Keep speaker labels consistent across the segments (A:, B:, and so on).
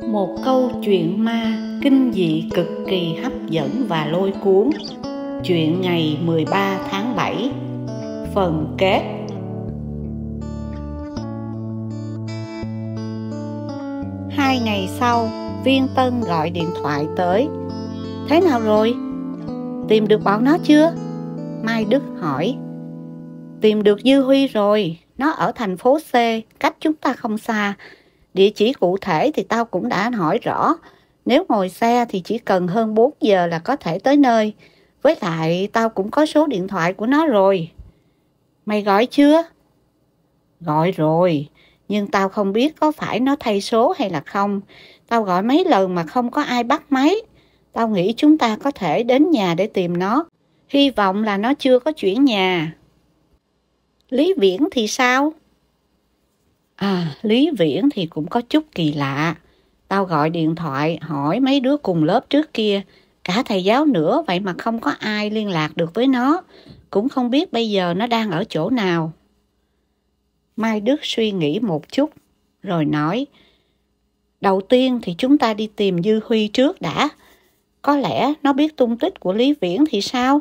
A: Một câu chuyện ma kinh dị cực kỳ hấp dẫn và lôi cuốn. Chuyện ngày 13 tháng 7. Phần kết. Hai ngày sau, Viên Tân gọi điện thoại tới. Thế nào rồi? Tìm được bọn nó chưa? Mai Đức hỏi. Tìm được Dư Huy rồi. Nó ở thành phố C, cách chúng ta không xa. Địa chỉ cụ thể thì tao cũng đã hỏi rõ. Nếu ngồi xe thì chỉ cần hơn 4 giờ là có thể tới nơi. Với lại tao cũng có số điện thoại của nó rồi. Mày gọi chưa? Gọi rồi, nhưng tao không biết có phải nó thay số hay là không. Tao gọi mấy lần mà không có ai bắt máy. Tao nghĩ chúng ta có thể đến nhà để tìm nó. Hy vọng là nó chưa có chuyển nhà. Lý Viễn thì sao? Lý Viễn thì cũng có chút kỳ lạ. Tao gọi điện thoại hỏi mấy đứa cùng lớp trước kia, cả thầy giáo nữa, vậy mà không có ai liên lạc được với nó. Cũng không biết bây giờ nó đang ở chỗ nào. Mai Đức suy nghĩ một chút, rồi nói, đầu tiên thì chúng ta đi tìm Dư Huy trước đã. Có lẽ nó biết tung tích của Lý Viễn thì sao?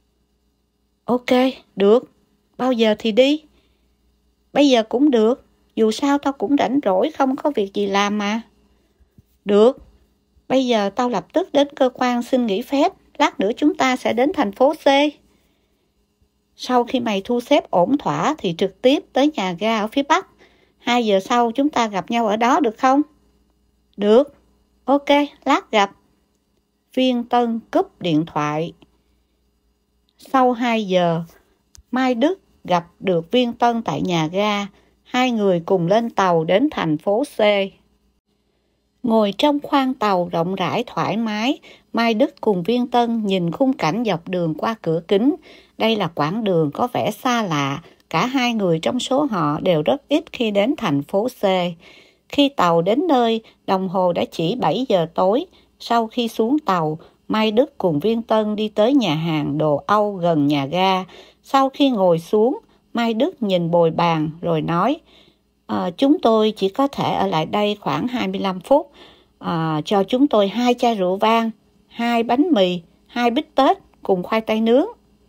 A: Ok, được. Bao giờ thì đi? Bây giờ cũng được. Dù sao tao cũng rảnh rỗi, không có việc gì làm mà. Được. Bây giờ tao lập tức đến cơ quan xin nghỉ phép. Lát nữa chúng ta sẽ đến thành phố C. Sau khi mày thu xếp ổn thỏa thì trực tiếp tới nhà ga ở phía Bắc. 2 giờ sau chúng ta gặp nhau ở đó được không? Được. Ok, lát gặp. Viên Tân cúp điện thoại. Sau 2 giờ, Mai Đức gặp được Viên Tân tại nhà ga. Hai người cùng lên tàu đến thành phố C. Ngồi trong khoang tàu rộng rãi thoải mái, Mai Đức cùng Viên Tân nhìn khung cảnh dọc đường qua cửa kính. Đây là quãng đường có vẻ xa lạ. Cả hai người trong số họ đều rất ít khi đến thành phố C. Khi tàu đến nơi, đồng hồ đã chỉ 7 giờ tối. Sau khi xuống tàu, Mai Đức cùng Viên Tân đi tới nhà hàng đồ Âu gần nhà ga. Sau khi ngồi xuống, Mai Đức nhìn bồi bàn rồi nói, chúng tôi chỉ có thể ở lại đây khoảng 25 phút. Cho chúng tôi 2 chai rượu vang, 2 bánh mì, 2 bít tết cùng khoai tây nướng.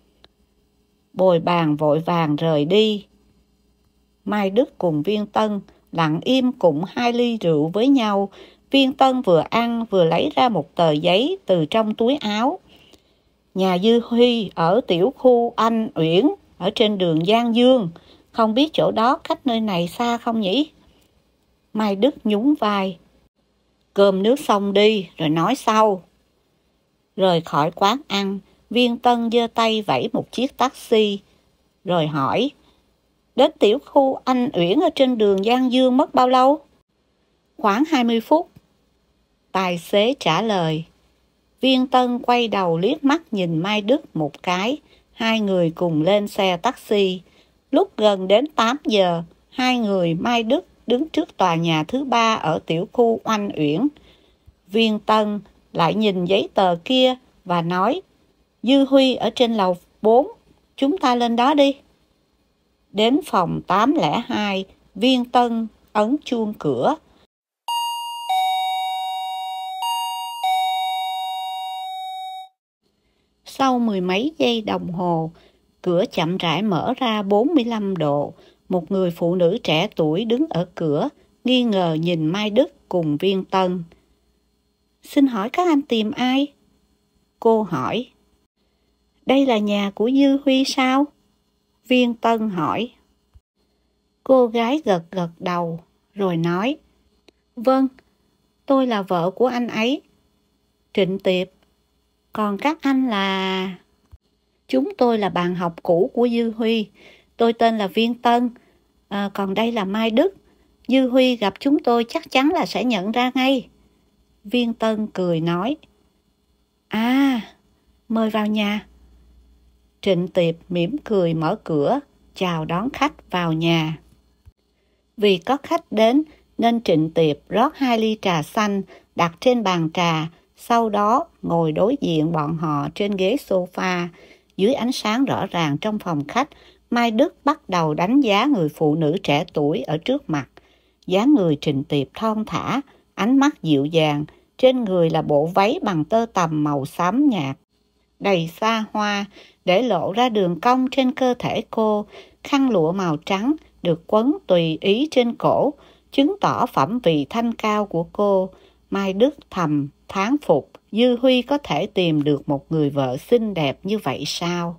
A: Bồi bàn vội vàng rời đi. Mai Đức cùng Viên Tân lặng im cùng 2 ly rượu với nhau. Viên Tân vừa ăn vừa lấy ra một tờ giấy từ trong túi áo. Nhà Dư Huy ở tiểu khu Anh Uyển, ở trên đường Giang Dương. Không biết chỗ đó cách nơi này xa không nhỉ? Mai Đức nhún vai. Cơm nước xong đi, rồi nói sau. Rời khỏi quán ăn, Viên Tân giơ tay vẫy một chiếc taxi, rồi hỏi, đến tiểu khu Anh Uyển ở trên đường Giang Dương mất bao lâu? Khoảng 20 phút. Tài xế trả lời. Viên Tân quay đầu liếc mắt nhìn Mai Đức một cái. Hai người cùng lên xe taxi. Lúc gần đến 8 giờ, hai người Mai Đức đứng trước tòa nhà thứ 3 ở tiểu khu Anh Uyển. Viên Tân lại nhìn giấy tờ kia và nói, Dư Huy ở trên lầu 4, chúng ta lên đó đi. Đến phòng 802, Viên Tân ấn chuông cửa. Sau 10 mấy giây đồng hồ, cửa chậm rãi mở ra 45 độ. Một người phụ nữ trẻ tuổi đứng ở cửa, nghi ngờ nhìn Mai Đức cùng Viên Tân. Xin hỏi các anh tìm ai? Cô hỏi. Đây là nhà của Dư Huy sao? Viên Tân hỏi. Cô gái gật gật đầu, rồi nói. Vâng, tôi là vợ của anh ấy. Trịnh Tiệp. Còn các anh là... Chúng tôi là bạn học cũ của Dư Huy. Tôi tên là Viên Tân. Còn đây là Mai Đức. Dư Huy gặp chúng tôi chắc chắn là sẽ nhận ra ngay. Viên Tân cười nói. Mời vào nhà. Trịnh Tiệp mỉm cười mở cửa, chào đón khách vào nhà. Vì có khách đến nên Trịnh Tiệp rót 2 ly trà xanh đặt trên bàn trà, sau đó ngồi đối diện bọn họ trên ghế sofa. Dưới ánh sáng rõ ràng trong phòng khách, Mai Đức bắt đầu đánh giá người phụ nữ trẻ tuổi ở trước mặt. Dáng người Trịnh Tiệp thon thả, ánh mắt dịu dàng, trên người là bộ váy bằng tơ tằm màu xám nhạt, đầy xa hoa, để lộ ra đường cong trên cơ thể cô. Khăn lụa màu trắng được quấn tùy ý trên cổ, chứng tỏ phẩm vị thanh cao của cô. Mai Đức thầm thán phục, Dư Huy có thể tìm được một người vợ xinh đẹp như vậy sao?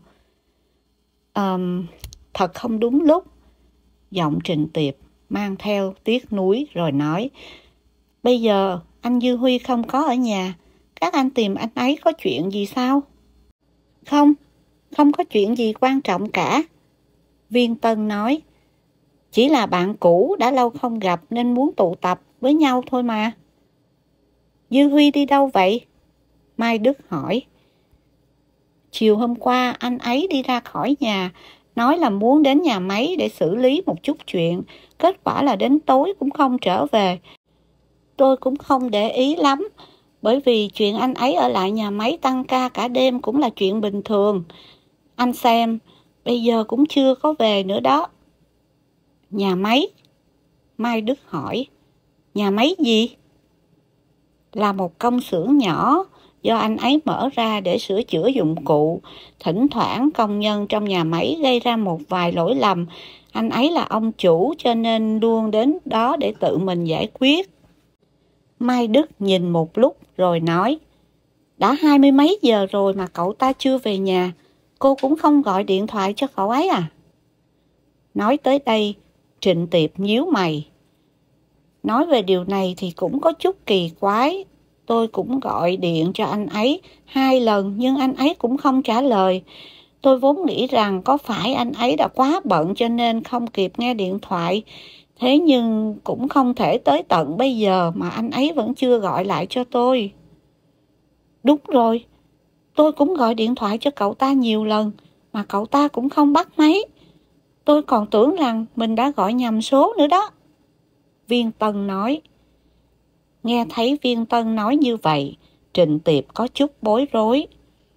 A: Thật không đúng lúc. Giọng Trịnh Tiệp mang theo tiếc nuối rồi nói, bây giờ anh Dư Huy không có ở nhà, các anh tìm anh ấy có chuyện gì sao? Không có chuyện gì quan trọng cả. Viên Tân nói, chỉ là bạn cũ đã lâu không gặp nên muốn tụ tập với nhau thôi mà. Dư Huy đi đâu vậy? Mai Đức hỏi. Chiều hôm qua anh ấy đi ra khỏi nhà, nói là muốn đến nhà máy để xử lý một chút chuyện, kết quả là đến tối cũng không trở về. Tôi cũng không để ý lắm, bởi vì chuyện anh ấy ở lại nhà máy tăng ca cả đêm cũng là chuyện bình thường. Anh xem, bây giờ cũng chưa có về nữa đó. Nhà máy? Mai Đức hỏi. Nhà máy gì? Là một công xưởng nhỏ do anh ấy mở ra để sửa chữa dụng cụ. Thỉnh thoảng công nhân trong nhà máy gây ra một vài lỗi lầm. Anh ấy là ông chủ cho nên luôn đến đó để tự mình giải quyết. Mai Đức nhìn một lúc rồi nói, đã 20 mấy giờ rồi mà cậu ta chưa về nhà. Cô cũng không gọi điện thoại cho cậu ấy à? Nói tới đây, Trịnh Tiệp nhíu mày. Nói về điều này thì cũng có chút kỳ quái. Tôi cũng gọi điện cho anh ấy 2 lần nhưng anh ấy cũng không trả lời. Tôi vốn nghĩ rằng có phải anh ấy đã quá bận cho nên không kịp nghe điện thoại. Thế nhưng cũng không thể tới tận bây giờ mà anh ấy vẫn chưa gọi lại cho tôi. Đúng rồi, tôi cũng gọi điện thoại cho cậu ta nhiều lần mà cậu ta cũng không bắt máy. Tôi còn tưởng rằng mình đã gọi nhầm số nữa đó. Viên Tân nói. Nghe thấy Viên Tân nói như vậy, Trịnh Tiệp có chút bối rối.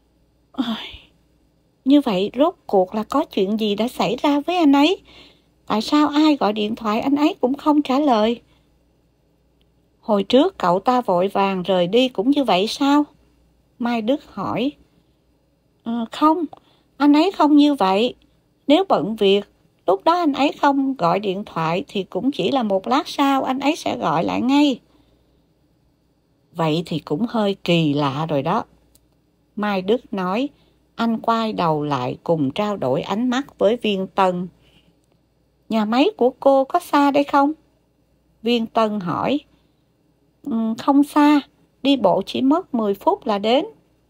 A: Như vậy rốt cuộc là có chuyện gì đã xảy ra với anh ấy? Tại sao ai gọi điện thoại anh ấy cũng không trả lời? Hồi trước cậu ta vội vàng rời đi cũng như vậy sao? Mai Đức hỏi. Không, anh ấy không như vậy. Nếu bận việc, lúc đó anh ấy không gọi điện thoại thì cũng chỉ là một lát sau anh ấy sẽ gọi lại ngay. Vậy thì cũng hơi kỳ lạ rồi đó. Mai Đức nói. Anh quay đầu lại cùng trao đổi ánh mắt với Viên Tân. Nhà máy của cô có xa đây không? Viên Tân hỏi. Không xa, đi bộ chỉ mất 10 phút là đến.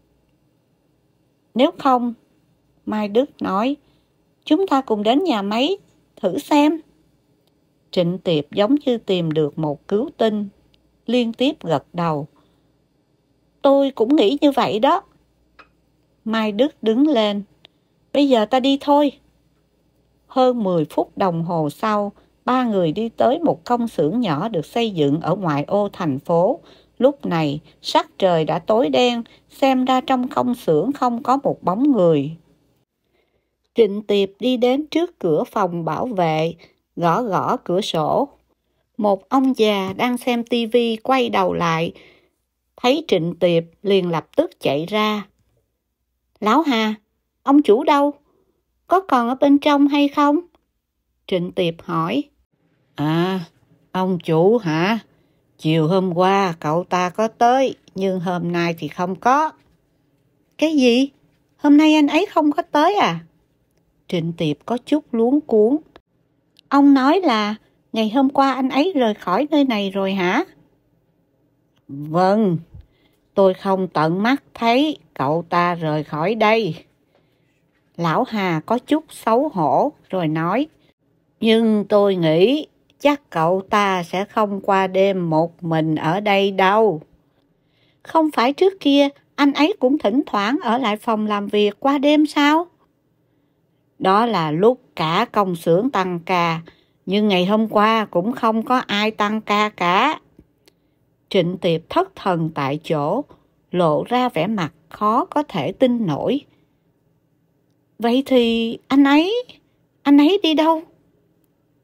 A: Nếu không, Mai Đức nói, chúng ta cùng đến nhà máy, thử xem. Trịnh Tiệp giống như tìm được một cứu tinh, liên tiếp gật đầu. Tôi cũng nghĩ như vậy đó. Mai Đức đứng lên. Bây giờ ta đi thôi. Hơn 10 phút đồng hồ sau, 3 người đi tới một công xưởng nhỏ được xây dựng ở ngoại ô thành phố. Lúc này, sắc trời đã tối đen, xem ra trong công xưởng không có một bóng người. Trịnh Tiệp đi đến trước cửa phòng bảo vệ, gõ gõ cửa sổ. Một ông già đang xem tivi quay đầu lại, thấy Trịnh Tiệp liền lập tức chạy ra. Lão Hà, ông chủ đâu? Có còn ở bên trong hay không? Trịnh Tiệp hỏi. À, ông chủ hả? Chiều hôm qua cậu ta có tới, nhưng hôm nay thì không có. Cái gì? Hôm nay anh ấy không có tới à? Trịnh Tiệp có chút luống cuống. Ông nói là ngày hôm qua anh ấy rời khỏi nơi này rồi hả? Vâng, tôi không tận mắt thấy cậu ta rời khỏi đây. Lão Hà có chút xấu hổ rồi nói. Nhưng tôi nghĩ chắc cậu ta sẽ không qua đêm một mình ở đây đâu. Không phải trước kia anh ấy cũng thỉnh thoảng ở lại phòng làm việc qua đêm sao? Đó là lúc cả công xưởng tăng ca, nhưng ngày hôm qua cũng không có ai tăng ca cả. Trịnh Tiệp thất thần tại chỗ, lộ ra vẻ mặt khó có thể tin nổi. Vậy thì anh ấy đi đâu?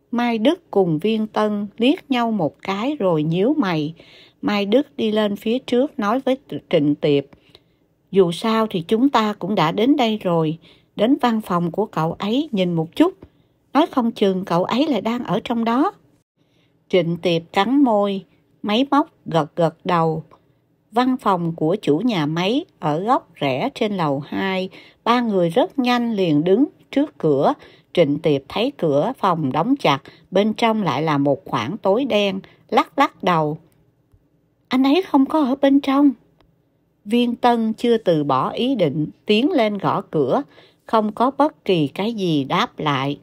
A: Mai Đức cùng Viên Tân liếc nhau một cái rồi nhíu mày. Mai Đức đi lên phía trước nói với Trịnh Tiệp: dù sao thì chúng ta cũng đã đến đây rồi, đến văn phòng của cậu ấy nhìn một chút, nói không chừng cậu ấy lại đang ở trong đó. Trịnh Tiệp cắn môi, máy móc gật gật đầu. Văn phòng của chủ nhà máy ở góc rẽ trên lầu 2, ba người rất nhanh liền đứng trước cửa. Trịnh Tiệp thấy cửa phòng đóng chặt, bên trong lại là một khoảng tối đen, lắc lắc đầu. Anh ấy không có ở bên trong. Viên Tân chưa từ bỏ ý định, tiến lên gõ cửa, không có bất kỳ cái gì đáp lại.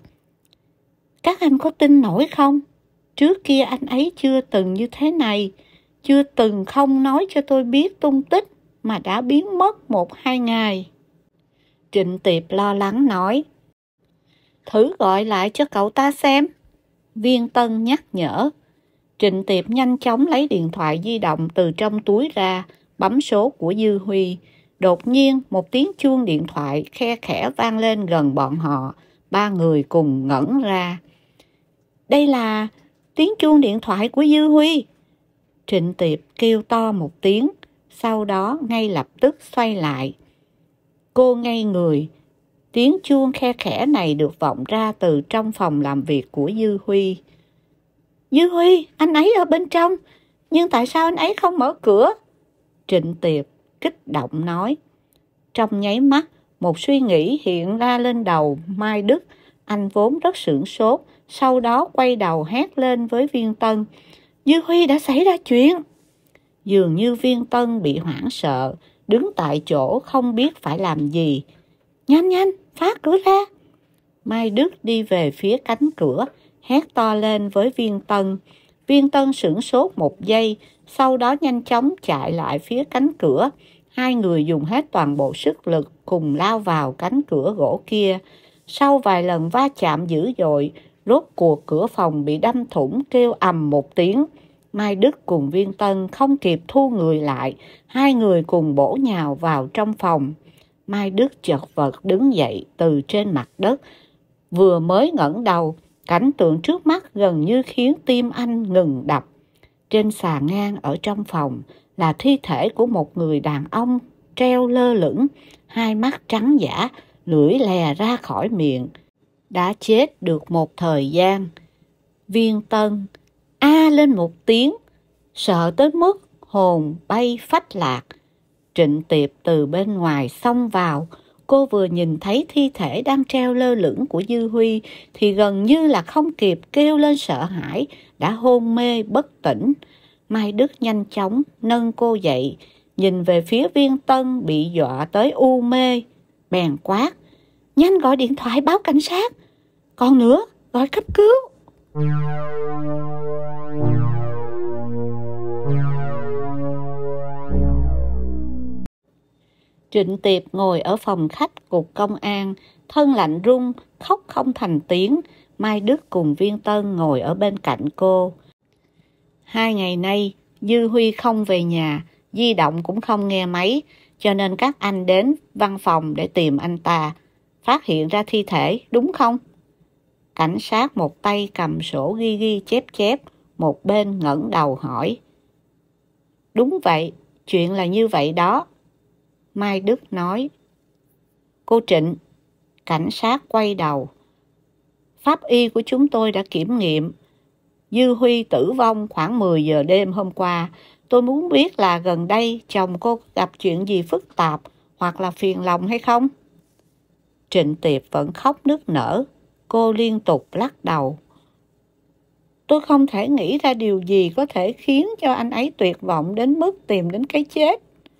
A: Các anh có tin nổi không? Trước kia anh ấy chưa từng như thế này, chưa từng không nói cho tôi biết tung tích mà đã biến mất 1-2 ngày. Trịnh Tiệp lo lắng nói. Thử gọi lại cho cậu ta xem. Viên Tân nhắc nhở. Trịnh Tiệp nhanh chóng lấy điện thoại di động từ trong túi ra, bấm số của Dư Huy. Đột nhiên một tiếng chuông điện thoại khe khẽ vang lên gần bọn họ. Ba người cùng ngẩn ra. Đây là tiếng chuông điện thoại của Dư Huy. Trịnh Tiệp kêu to một tiếng, sau đó ngay lập tức xoay lại. Cô ngây người. Tiếng chuông khe khẽ này được vọng ra từ trong phòng làm việc của Dư Huy. Dư Huy, anh ấy ở bên trong, nhưng tại sao anh ấy không mở cửa? Trịnh Tiệp kích động nói. Trong nháy mắt, một suy nghĩ hiện ra lên đầu Mai Đức. Anh vốn rất sửng sốt, sau đó quay đầu hét lên với Viên Tân. Dư Huy đã xảy ra chuyện. Dường như Viên Tân bị hoảng sợ, đứng tại chỗ không biết phải làm gì. Nhanh nhanh, phá cửa ra. Mai Đức đi về phía cánh cửa, hét to lên với Viên Tân. Viên Tân sửng sốt một giây, sau đó nhanh chóng chạy lại phía cánh cửa. Hai người dùng hết toàn bộ sức lực cùng lao vào cánh cửa gỗ kia. Sau vài lần va chạm dữ dội, rốt cuộc cửa phòng bị đâm thủng kêu ầm một tiếng. Mai Đức cùng Viên Tân không kịp thu người lại, hai người cùng bổ nhào vào trong phòng. Mai Đức chật vật đứng dậy từ trên mặt đất. Vừa mới ngẩng đầu, cảnh tượng trước mắt gần như khiến tim anh ngừng đập. Trên xà ngang ở trong phòng là thi thể của một người đàn ông treo lơ lửng, hai mắt trắng dã, lưỡi lè ra khỏi miệng. Đã chết được một thời gian. Viên Tân lên một tiếng, sợ tới mức hồn bay phách lạc. Trịnh Tiệp từ bên ngoài xông vào. Cô vừa nhìn thấy thi thể đang treo lơ lửng của Dư Huy thì gần như là không kịp kêu lên sợ hãi, đã hôn mê bất tỉnh. Mai Đức nhanh chóng nâng cô dậy, nhìn về phía Viên Tân bị dọa tới u mê, bèn quát. Nhanh gọi điện thoại báo cảnh sát. Còn nữa, gọi cấp cứu. Trịnh Tiệp ngồi ở phòng khách cục công an, thân lạnh run, khóc không thành tiếng. Mai Đức cùng Viên Tân ngồi ở bên cạnh cô. 2 ngày nay, Dư Huy không về nhà, di động cũng không nghe máy, cho nên các anh đến văn phòng để tìm anh ta. Phát hiện ra thi thể, đúng không? Cảnh sát một tay cầm sổ ghi ghi chép chép, một bên ngẩng đầu hỏi. Đúng vậy, chuyện là như vậy đó. Mai Đức nói. Cô Trịnh, cảnh sát quay đầu. Pháp y của chúng tôi đã kiểm nghiệm. Dư Huy tử vong khoảng 10 giờ đêm hôm qua. Tôi muốn biết là gần đây chồng cô gặp chuyện gì phức tạp hoặc là phiền lòng hay không? Trịnh Tiệp vẫn khóc nức nở. Cô liên tục lắc đầu. Tôi không thể nghĩ ra điều gì có thể khiến cho anh ấy tuyệt vọng đến mức tìm đến cái chết.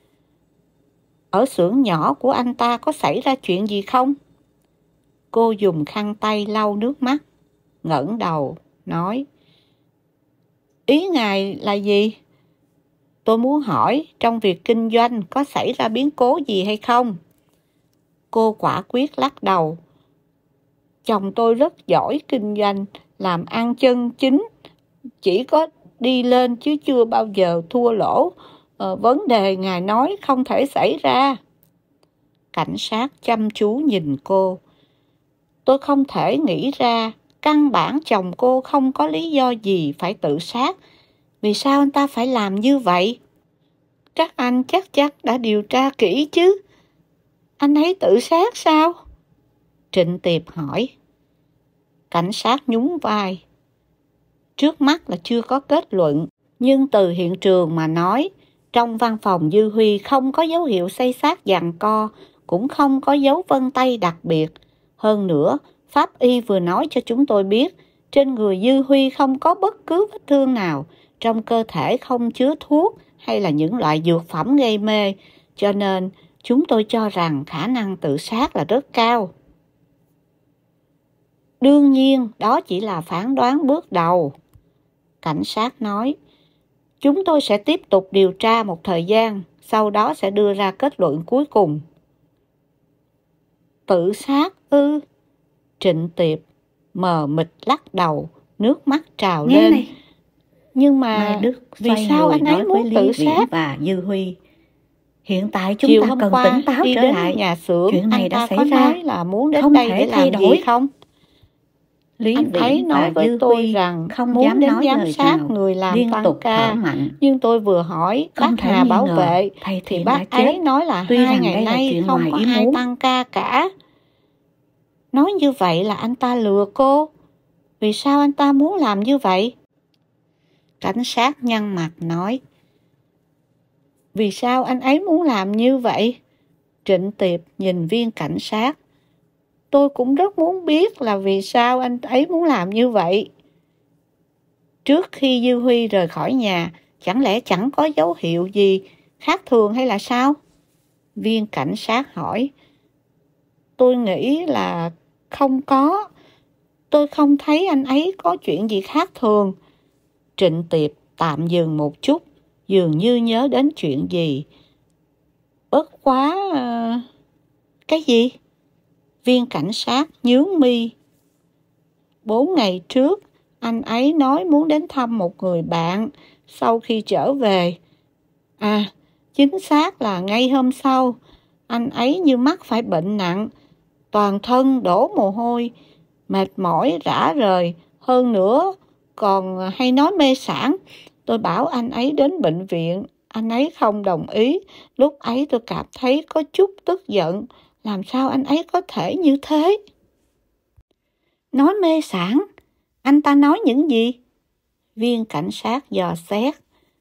A: Ở xưởng nhỏ của anh ta có xảy ra chuyện gì không? Cô dùng khăn tay lau nước mắt, ngẩng đầu, nói. Ý ngài là gì? Tôi muốn hỏi trong việc kinh doanh có xảy ra biến cố gì hay không? Cô quả quyết lắc đầu. Chồng tôi rất giỏi kinh doanh, làm ăn chân chính, chỉ có đi lên chứ chưa bao giờ thua lỗ. Vấn đề ngài nói không thể xảy ra. Cảnh sát chăm chú nhìn cô. Tôi không thể nghĩ ra Căn bản chồng cô không có lý do gì phải tự sát. Vì sao anh ta phải làm như vậy? Các anh chắc chắn đã điều tra kỹ chứ. Anh ấy tự sát sao? Trịnh Tiệp hỏi. Cảnh sát nhún vai. Trước mắt là chưa có kết luận, nhưng từ hiện trường mà nói, trong văn phòng Dư Huy không có dấu hiệu xây xát giằng co, cũng không có dấu vân tay đặc biệt. Hơn nữa, pháp y vừa nói cho chúng tôi biết, trên người Dư Huy không có bất cứ vết thương nào, trong cơ thể không chứa thuốc hay là những loại dược phẩm gây mê, cho nên chúng tôi cho rằng khả năng tự sát là rất cao. Đương nhiên, đó chỉ là phán đoán bước đầu. Cảnh sát nói, chúng tôi sẽ tiếp tục điều tra một thời gian, sau đó sẽ đưa ra kết luận cuối cùng. Tự sát ư? Trịnh Tiệp mờ mịt lắc đầu, nước mắt trào lên.
B: Này.
A: Nhưng mà vì sao anh ấy muốn tự sát?
B: Và Dư Huy, hiện tại chúng ta cần tỉnh táo trở lại.
A: Nhà xưởng,
B: chuyện này đã xảy ra,
A: nói là muốn đến
B: không
A: đây
B: thể
A: để
B: thay
A: làm
B: đổi
A: gì không?
B: Lý
A: Anh ấy nói với tôi rằng
B: không
A: muốn
B: dám
A: đến
B: nói
A: giám
B: lời
A: sát
B: nào,
A: người làm
B: liên
A: tăng
B: tục
A: ca.
B: thở mạnh.
A: Nhưng tôi vừa hỏi
B: Không
A: bác Hà bảo vệ thì bác ấy nói là
B: Tuy
A: 2 ngày nay không có ai
B: muốn.
A: tăng ca cả. Nói như vậy là anh ta lừa cô. Vì sao anh ta muốn làm như vậy? Cảnh sát nhăn mặt nói. Vì sao anh ấy muốn làm như vậy? Trịnh Tiệp nhìn viên cảnh sát. Tôi cũng rất muốn biết là vì sao anh ấy muốn làm như vậy. Trước khi Dư Huy rời khỏi nhà, chẳng lẽ chẳng có dấu hiệu gì khác thường hay là sao? Viên cảnh sát hỏi. Tôi nghĩ là không có. Tôi không thấy anh ấy có chuyện gì khác thường. Trịnh Tiệp tạm dừng một chút, dường như nhớ đến chuyện gì. Bất quá... Cái gì? Viên cảnh sát nhướng mi. 4 ngày trước, anh ấy nói muốn đến thăm một người bạn sau khi trở về. À, chính xác là ngay hôm sau, anh ấy như mắc phải bệnh nặng, toàn thân đổ mồ hôi, mệt mỏi rã rời, hơn nữa còn hay nói mê sảng. Tôi bảo anh ấy đến bệnh viện, anh ấy không đồng ý. Lúc ấy tôi cảm thấy có chút tức giận. Làm sao anh ấy có thể như thế? Nói mê sảng? Anh ta nói những gì? Viên cảnh sát dò xét.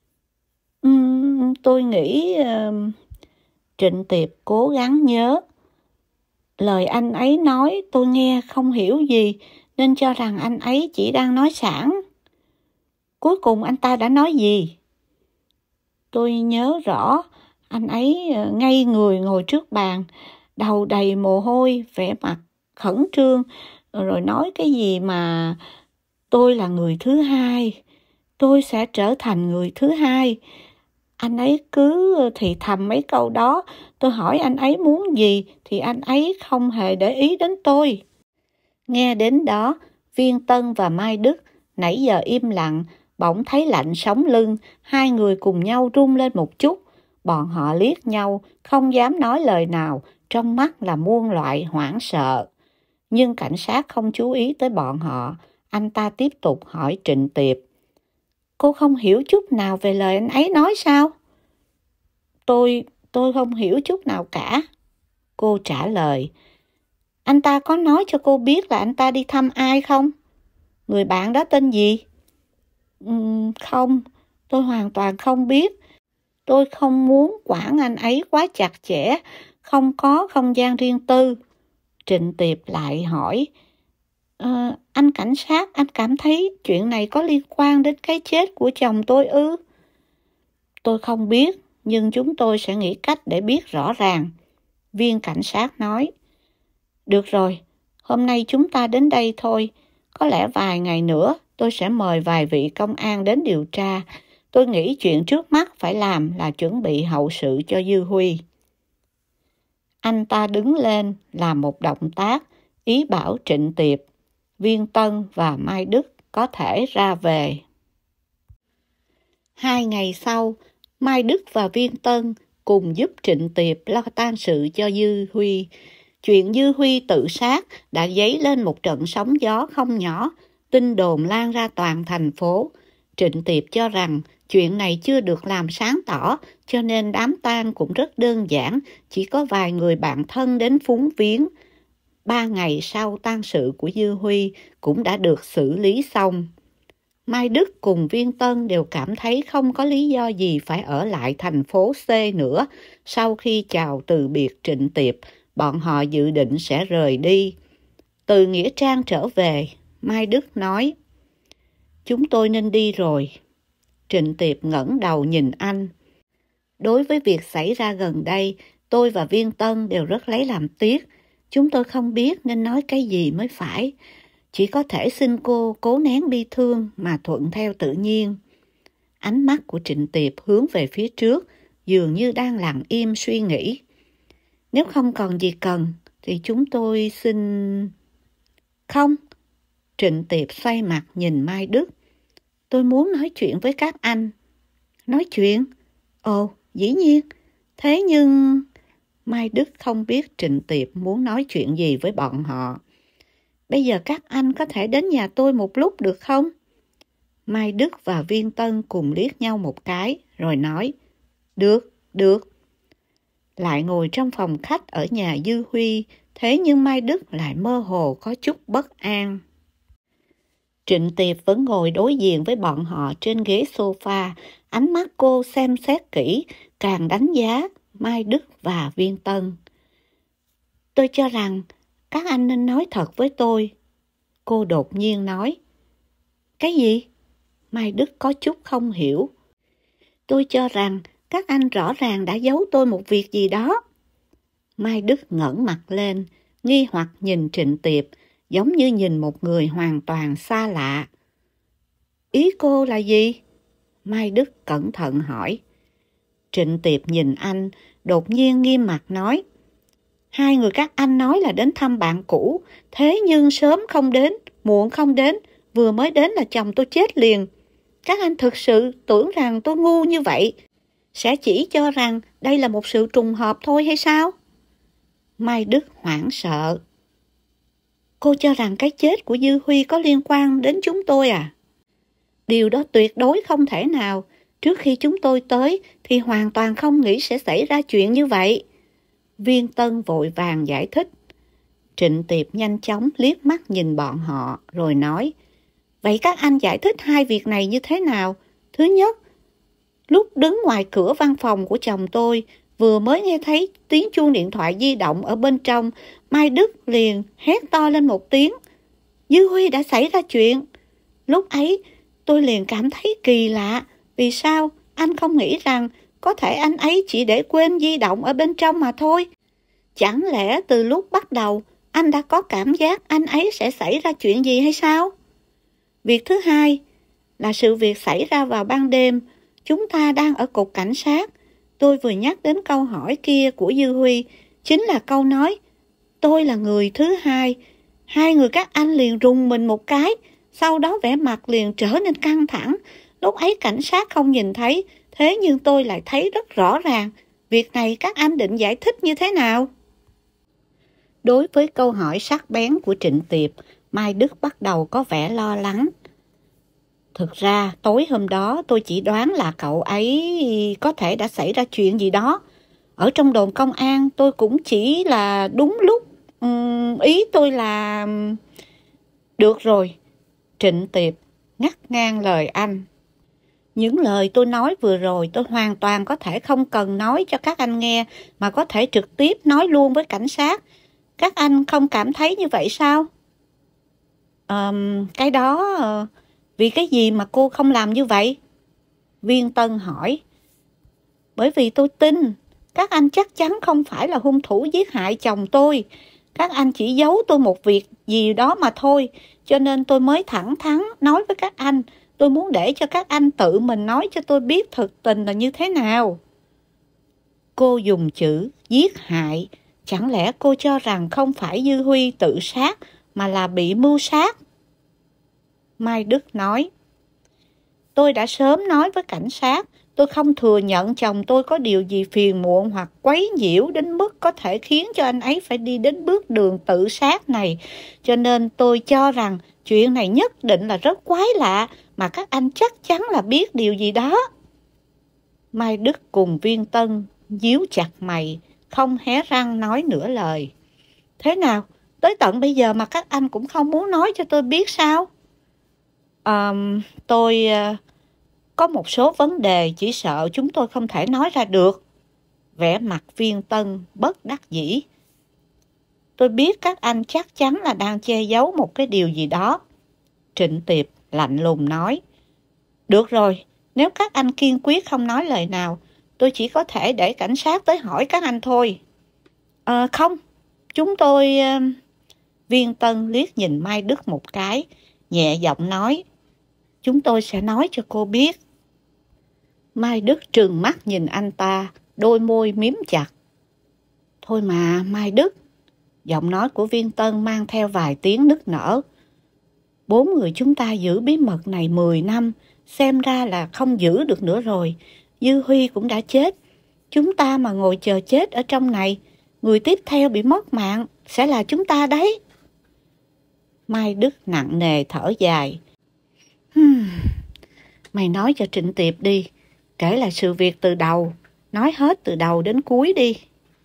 A: Tôi nghĩ... Trịnh Tiệp cố gắng nhớ. Lời anh ấy nói tôi nghe không hiểu gì, nên cho rằng anh ấy chỉ đang nói sảng. Cuối cùng anh ta đã nói gì? Tôi nhớ rõ, anh ấy ngây người ngồi trước bàn, đầu đầy mồ hôi, vẻ mặt khẩn trương, rồi nói cái gì mà tôi là người thứ hai, tôi sẽ trở thành người thứ hai. Anh ấy cứ thì thầm mấy câu đó, tôi hỏi anh ấy muốn gì thì anh ấy không hề để ý đến tôi. Nghe đến đó, Viên Tân và Mai Đức nãy giờ im lặng, bỗng thấy lạnh sống lưng, hai người cùng nhau run lên một chút. Bọn họ liếc nhau, không dám nói lời nào, trong mắt là muôn loại hoảng sợ. Nhưng cảnh sát không chú ý tới bọn họ, anh ta tiếp tục hỏi Trịnh Tiệp. Cô không hiểu chút nào về lời anh ấy nói sao? Tôi không hiểu chút nào cả. Cô trả lời. Anh ta có nói cho cô biết là anh ta đi thăm ai không? Người bạn đó tên gì? Không, tôi hoàn toàn không biết. Tôi không muốn quản anh ấy quá chặt chẽ, không có không gian riêng tư. Trịnh Tiệp lại hỏi. Anh cảnh sát, anh cảm thấy chuyện này có liên quan đến cái chết của chồng tôi ư? Tôi không biết, nhưng chúng tôi sẽ nghĩ cách để biết rõ ràng. Viên cảnh sát nói. Được rồi, hôm nay chúng ta đến đây thôi. Có lẽ vài ngày nữa tôi sẽ mời vài vị công an đến điều tra. Tôi nghĩ chuyện trước mắt phải làm là chuẩn bị hậu sự cho Dư Huy. Anh ta đứng lên làm một động tác, ý bảo Trịnh Tiệp, Viên Tân và Mai Đức có thể ra về. 2 ngày sau, Mai Đức và Viên Tân cùng giúp Trịnh Tiệp lo tang sự cho Dư Huy. Chuyện Dư Huy tự sát đã dấy lên một trận sóng gió không nhỏ, tin đồn lan ra toàn thành phố. Trịnh Tiệp cho rằng chuyện này chưa được làm sáng tỏ, cho nên đám tang cũng rất đơn giản, chỉ có vài người bạn thân đến phúng viếng. 3 ngày sau tang sự của Dư Huy cũng đã được xử lý xong. Mai Đức cùng Viên Tân đều cảm thấy không có lý do gì phải ở lại thành phố C nữa. Sau khi chào từ biệt Trịnh Tiệp, bọn họ dự định sẽ rời đi. Từ Nghĩa Trang trở về, Mai Đức nói: "Chúng tôi nên đi rồi." Trịnh Tiệp ngẩng đầu nhìn anh. "Đối với việc xảy ra gần đây, tôi và Viên Tân đều rất lấy làm tiếc. Chúng tôi không biết nên nói cái gì mới phải. Chỉ có thể xin cô cố nén bi thương mà thuận theo tự nhiên." Ánh mắt của Trịnh Tiệp hướng về phía trước, dường như đang lặng im suy nghĩ. "Nếu không còn gì cần, thì chúng tôi xin..." "Không." Trịnh Tiệp xoay mặt nhìn Mai Đức. "Tôi muốn nói chuyện với các anh." "Nói chuyện? Ồ, dĩ nhiên. Thế nhưng..." Mai Đức không biết Trịnh Tiệp muốn nói chuyện gì với bọn họ. "Bây giờ các anh có thể đến nhà tôi một lúc được không?" Mai Đức và Viên Tân cùng liếc nhau một cái, rồi nói: Được, được." Lại ngồi trong phòng khách ở nhà Dư Huy, thế nhưng Mai Đức lại mơ hồ có chút bất an. Trịnh Tiệp vẫn ngồi đối diện với bọn họ trên ghế sofa, ánh mắt cô xem xét kỹ, càng đánh giá Mai Đức và Viên Tân. "Tôi cho rằng các anh nên nói thật với tôi." Cô đột nhiên nói. "Cái gì?" Mai Đức có chút không hiểu. "Tôi cho rằng các anh rõ ràng đã giấu tôi một việc gì đó." Mai Đức ngẩng mặt lên, nghi hoặc nhìn Trịnh Tiệp, giống như nhìn một người hoàn toàn xa lạ. "Ý cô là gì?" Mai Đức cẩn thận hỏi. Trịnh Tiệp nhìn anh, đột nhiên nghiêm mặt nói: "Hai người các anh nói là đến thăm bạn cũ, thế nhưng sớm không đến, muộn không đến, vừa mới đến là chồng tôi chết liền. Các anh thực sự tưởng rằng tôi ngu như vậy, sẽ chỉ cho rằng đây là một sự trùng hợp thôi hay sao?" Mai Đức hoảng sợ. "Cô cho rằng cái chết của Dư Huy có liên quan đến chúng tôi à?" "Điều đó tuyệt đối không thể nào. Trước khi chúng tôi tới thì hoàn toàn không nghĩ sẽ xảy ra chuyện như vậy." Viên Tân vội vàng giải thích. Trịnh Tiệp nhanh chóng liếc mắt nhìn bọn họ rồi nói: "Vậy các anh giải thích hai việc này như thế nào? Thứ nhất, lúc đứng ngoài cửa văn phòng của chồng tôi, vừa mới nghe thấy tiếng chuông điện thoại di động ở bên trong, Mai Đức liền hét to lên một tiếng: Dư Huy đã xảy ra chuyện. Lúc ấy tôi liền cảm thấy kỳ lạ, vì sao anh không nghĩ rằng có thể anh ấy chỉ để quên di động ở bên trong mà thôi? Chẳng lẽ từ lúc bắt đầu anh đã có cảm giác anh ấy sẽ xảy ra chuyện gì hay sao? Việc thứ hai là sự việc xảy ra vào ban đêm, chúng ta đang ở cục cảnh sát. Tôi vừa nhắc đến câu hỏi kia của Dư Huy, chính là câu nói tôi là người thứ hai. Hai người các anh liền rùng mình một cái, sau đó vẻ mặt liền trở nên căng thẳng. Lúc ấy cảnh sát không nhìn thấy, thế nhưng tôi lại thấy rất rõ ràng. Việc này các anh định giải thích như thế nào?" Đối với câu hỏi sắc bén của Trịnh Tiệp, Mai Đức bắt đầu có vẻ lo lắng. Thực ra tối hôm đó tôi chỉ đoán là cậu ấy có thể đã xảy ra chuyện gì đó. Ở trong đồn công an tôi cũng chỉ là đúng lúc, ý tôi là... Được rồi, Trịnh Tiệp ngắt ngang lời anh. Những lời tôi nói vừa rồi tôi hoàn toàn có thể không cần nói cho các anh nghe, mà có thể trực tiếp nói luôn với cảnh sát. Các anh không cảm thấy như vậy sao? Cái đó... Vì cái gì mà cô không làm như vậy? Viên Tân hỏi. Bởi vì tôi tin các anh chắc chắn không phải là hung thủ giết hại chồng tôi. Các anh chỉ giấu tôi một việc gì đó mà thôi. Cho nên tôi mới thẳng thắn nói với các anh. Tôi muốn để cho các anh tự mình nói cho tôi biết thực tình là như thế nào. Cô dùng chữ giết hại. Chẳng lẽ cô cho rằng không phải Dư Huy tự sát mà là bị mưu sát? Mai Đức nói. Tôi đã sớm nói với cảnh sát, Tôi không thừa nhận chồng tôi có điều gì phiền muộn hoặc quấy nhiễu đến mức có thể khiến cho anh ấy phải đi đến bước đường tự sát này. Cho nên tôi cho rằng chuyện này nhất định là rất quái lạ, mà các anh chắc chắn là biết điều gì đó. Mai Đức cùng Viên Tân nhíu chặt mày, không hé răng nói nửa lời. Thế nào? Tới tận bây giờ mà các anh cũng không muốn nói cho tôi biết sao? Tôi có một số vấn đề chỉ sợ chúng tôi không thể nói ra được. Vẻ mặt Viên Tân bất đắc dĩ. Tôi biết các anh chắc chắn là đang che giấu một cái điều gì đó. Trịnh Tiệp lạnh lùng nói. Được rồi, nếu các anh kiên quyết không nói lời nào, tôi chỉ có thể để cảnh sát tới hỏi các anh thôi. Không, chúng tôi... Viên Tân liếc nhìn Mai Đức một cái, nhẹ giọng nói. Chúng tôi sẽ nói cho cô biết. Mai Đức trừng mắt nhìn anh ta, đôi môi mím chặt. Thôi mà, Mai Đức. Giọng nói của Viên Tân mang theo vài tiếng nức nở. 4 người chúng ta giữ bí mật này 10 năm, xem ra là không giữ được nữa rồi. Dư Huy cũng đã chết. Chúng ta mà ngồi chờ chết ở trong này, người tiếp theo bị mất mạng sẽ là chúng ta đấy. Mai Đức nặng nề thở dài. Mày nói cho Trịnh Tiệp đi, kể lại sự việc từ đầu, nói hết từ đầu đến cuối đi.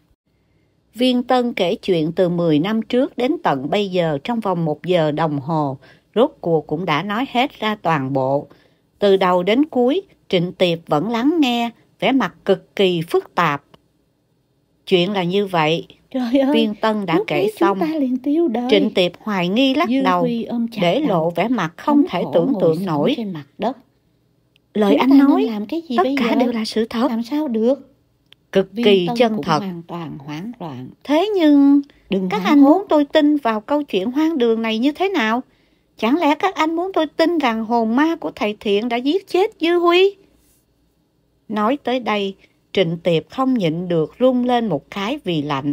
A: Viên Tân kể chuyện từ 10 năm trước đến tận bây giờ trong vòng 1 giờ đồng hồ, rốt cuộc cũng đã nói hết ra toàn bộ. Từ đầu đến cuối, Trịnh Tiệp vẫn lắng nghe, vẻ mặt cực kỳ phức tạp. Chuyện là như vậy.
B: Trời ơi,
A: Viên Tân đã kể xong. Trịnh Tiệp hoài nghi lắc đầu, để lộ vẻ mặt không thể tưởng tượng nổi.
B: Trên mặt đất.
A: Lời anh nói,
B: làm cái gì
A: tất
B: bây
A: cả
B: giờ?
A: đều là sự thật.
B: Làm sao được?
A: Cực kỳ chân thật.
B: Hoàn toàn hoảng loạn.
A: Thế nhưng,
B: Đừng
A: các anh muốn tôi tin vào câu chuyện hoang đường này như thế nào? Chẳng lẽ các anh muốn tôi tin rằng hồn ma của thầy Thiện đã giết chết Dư Huy? Nói tới đây, Trịnh Tiệp không nhịn được run lên một cái vì lạnh.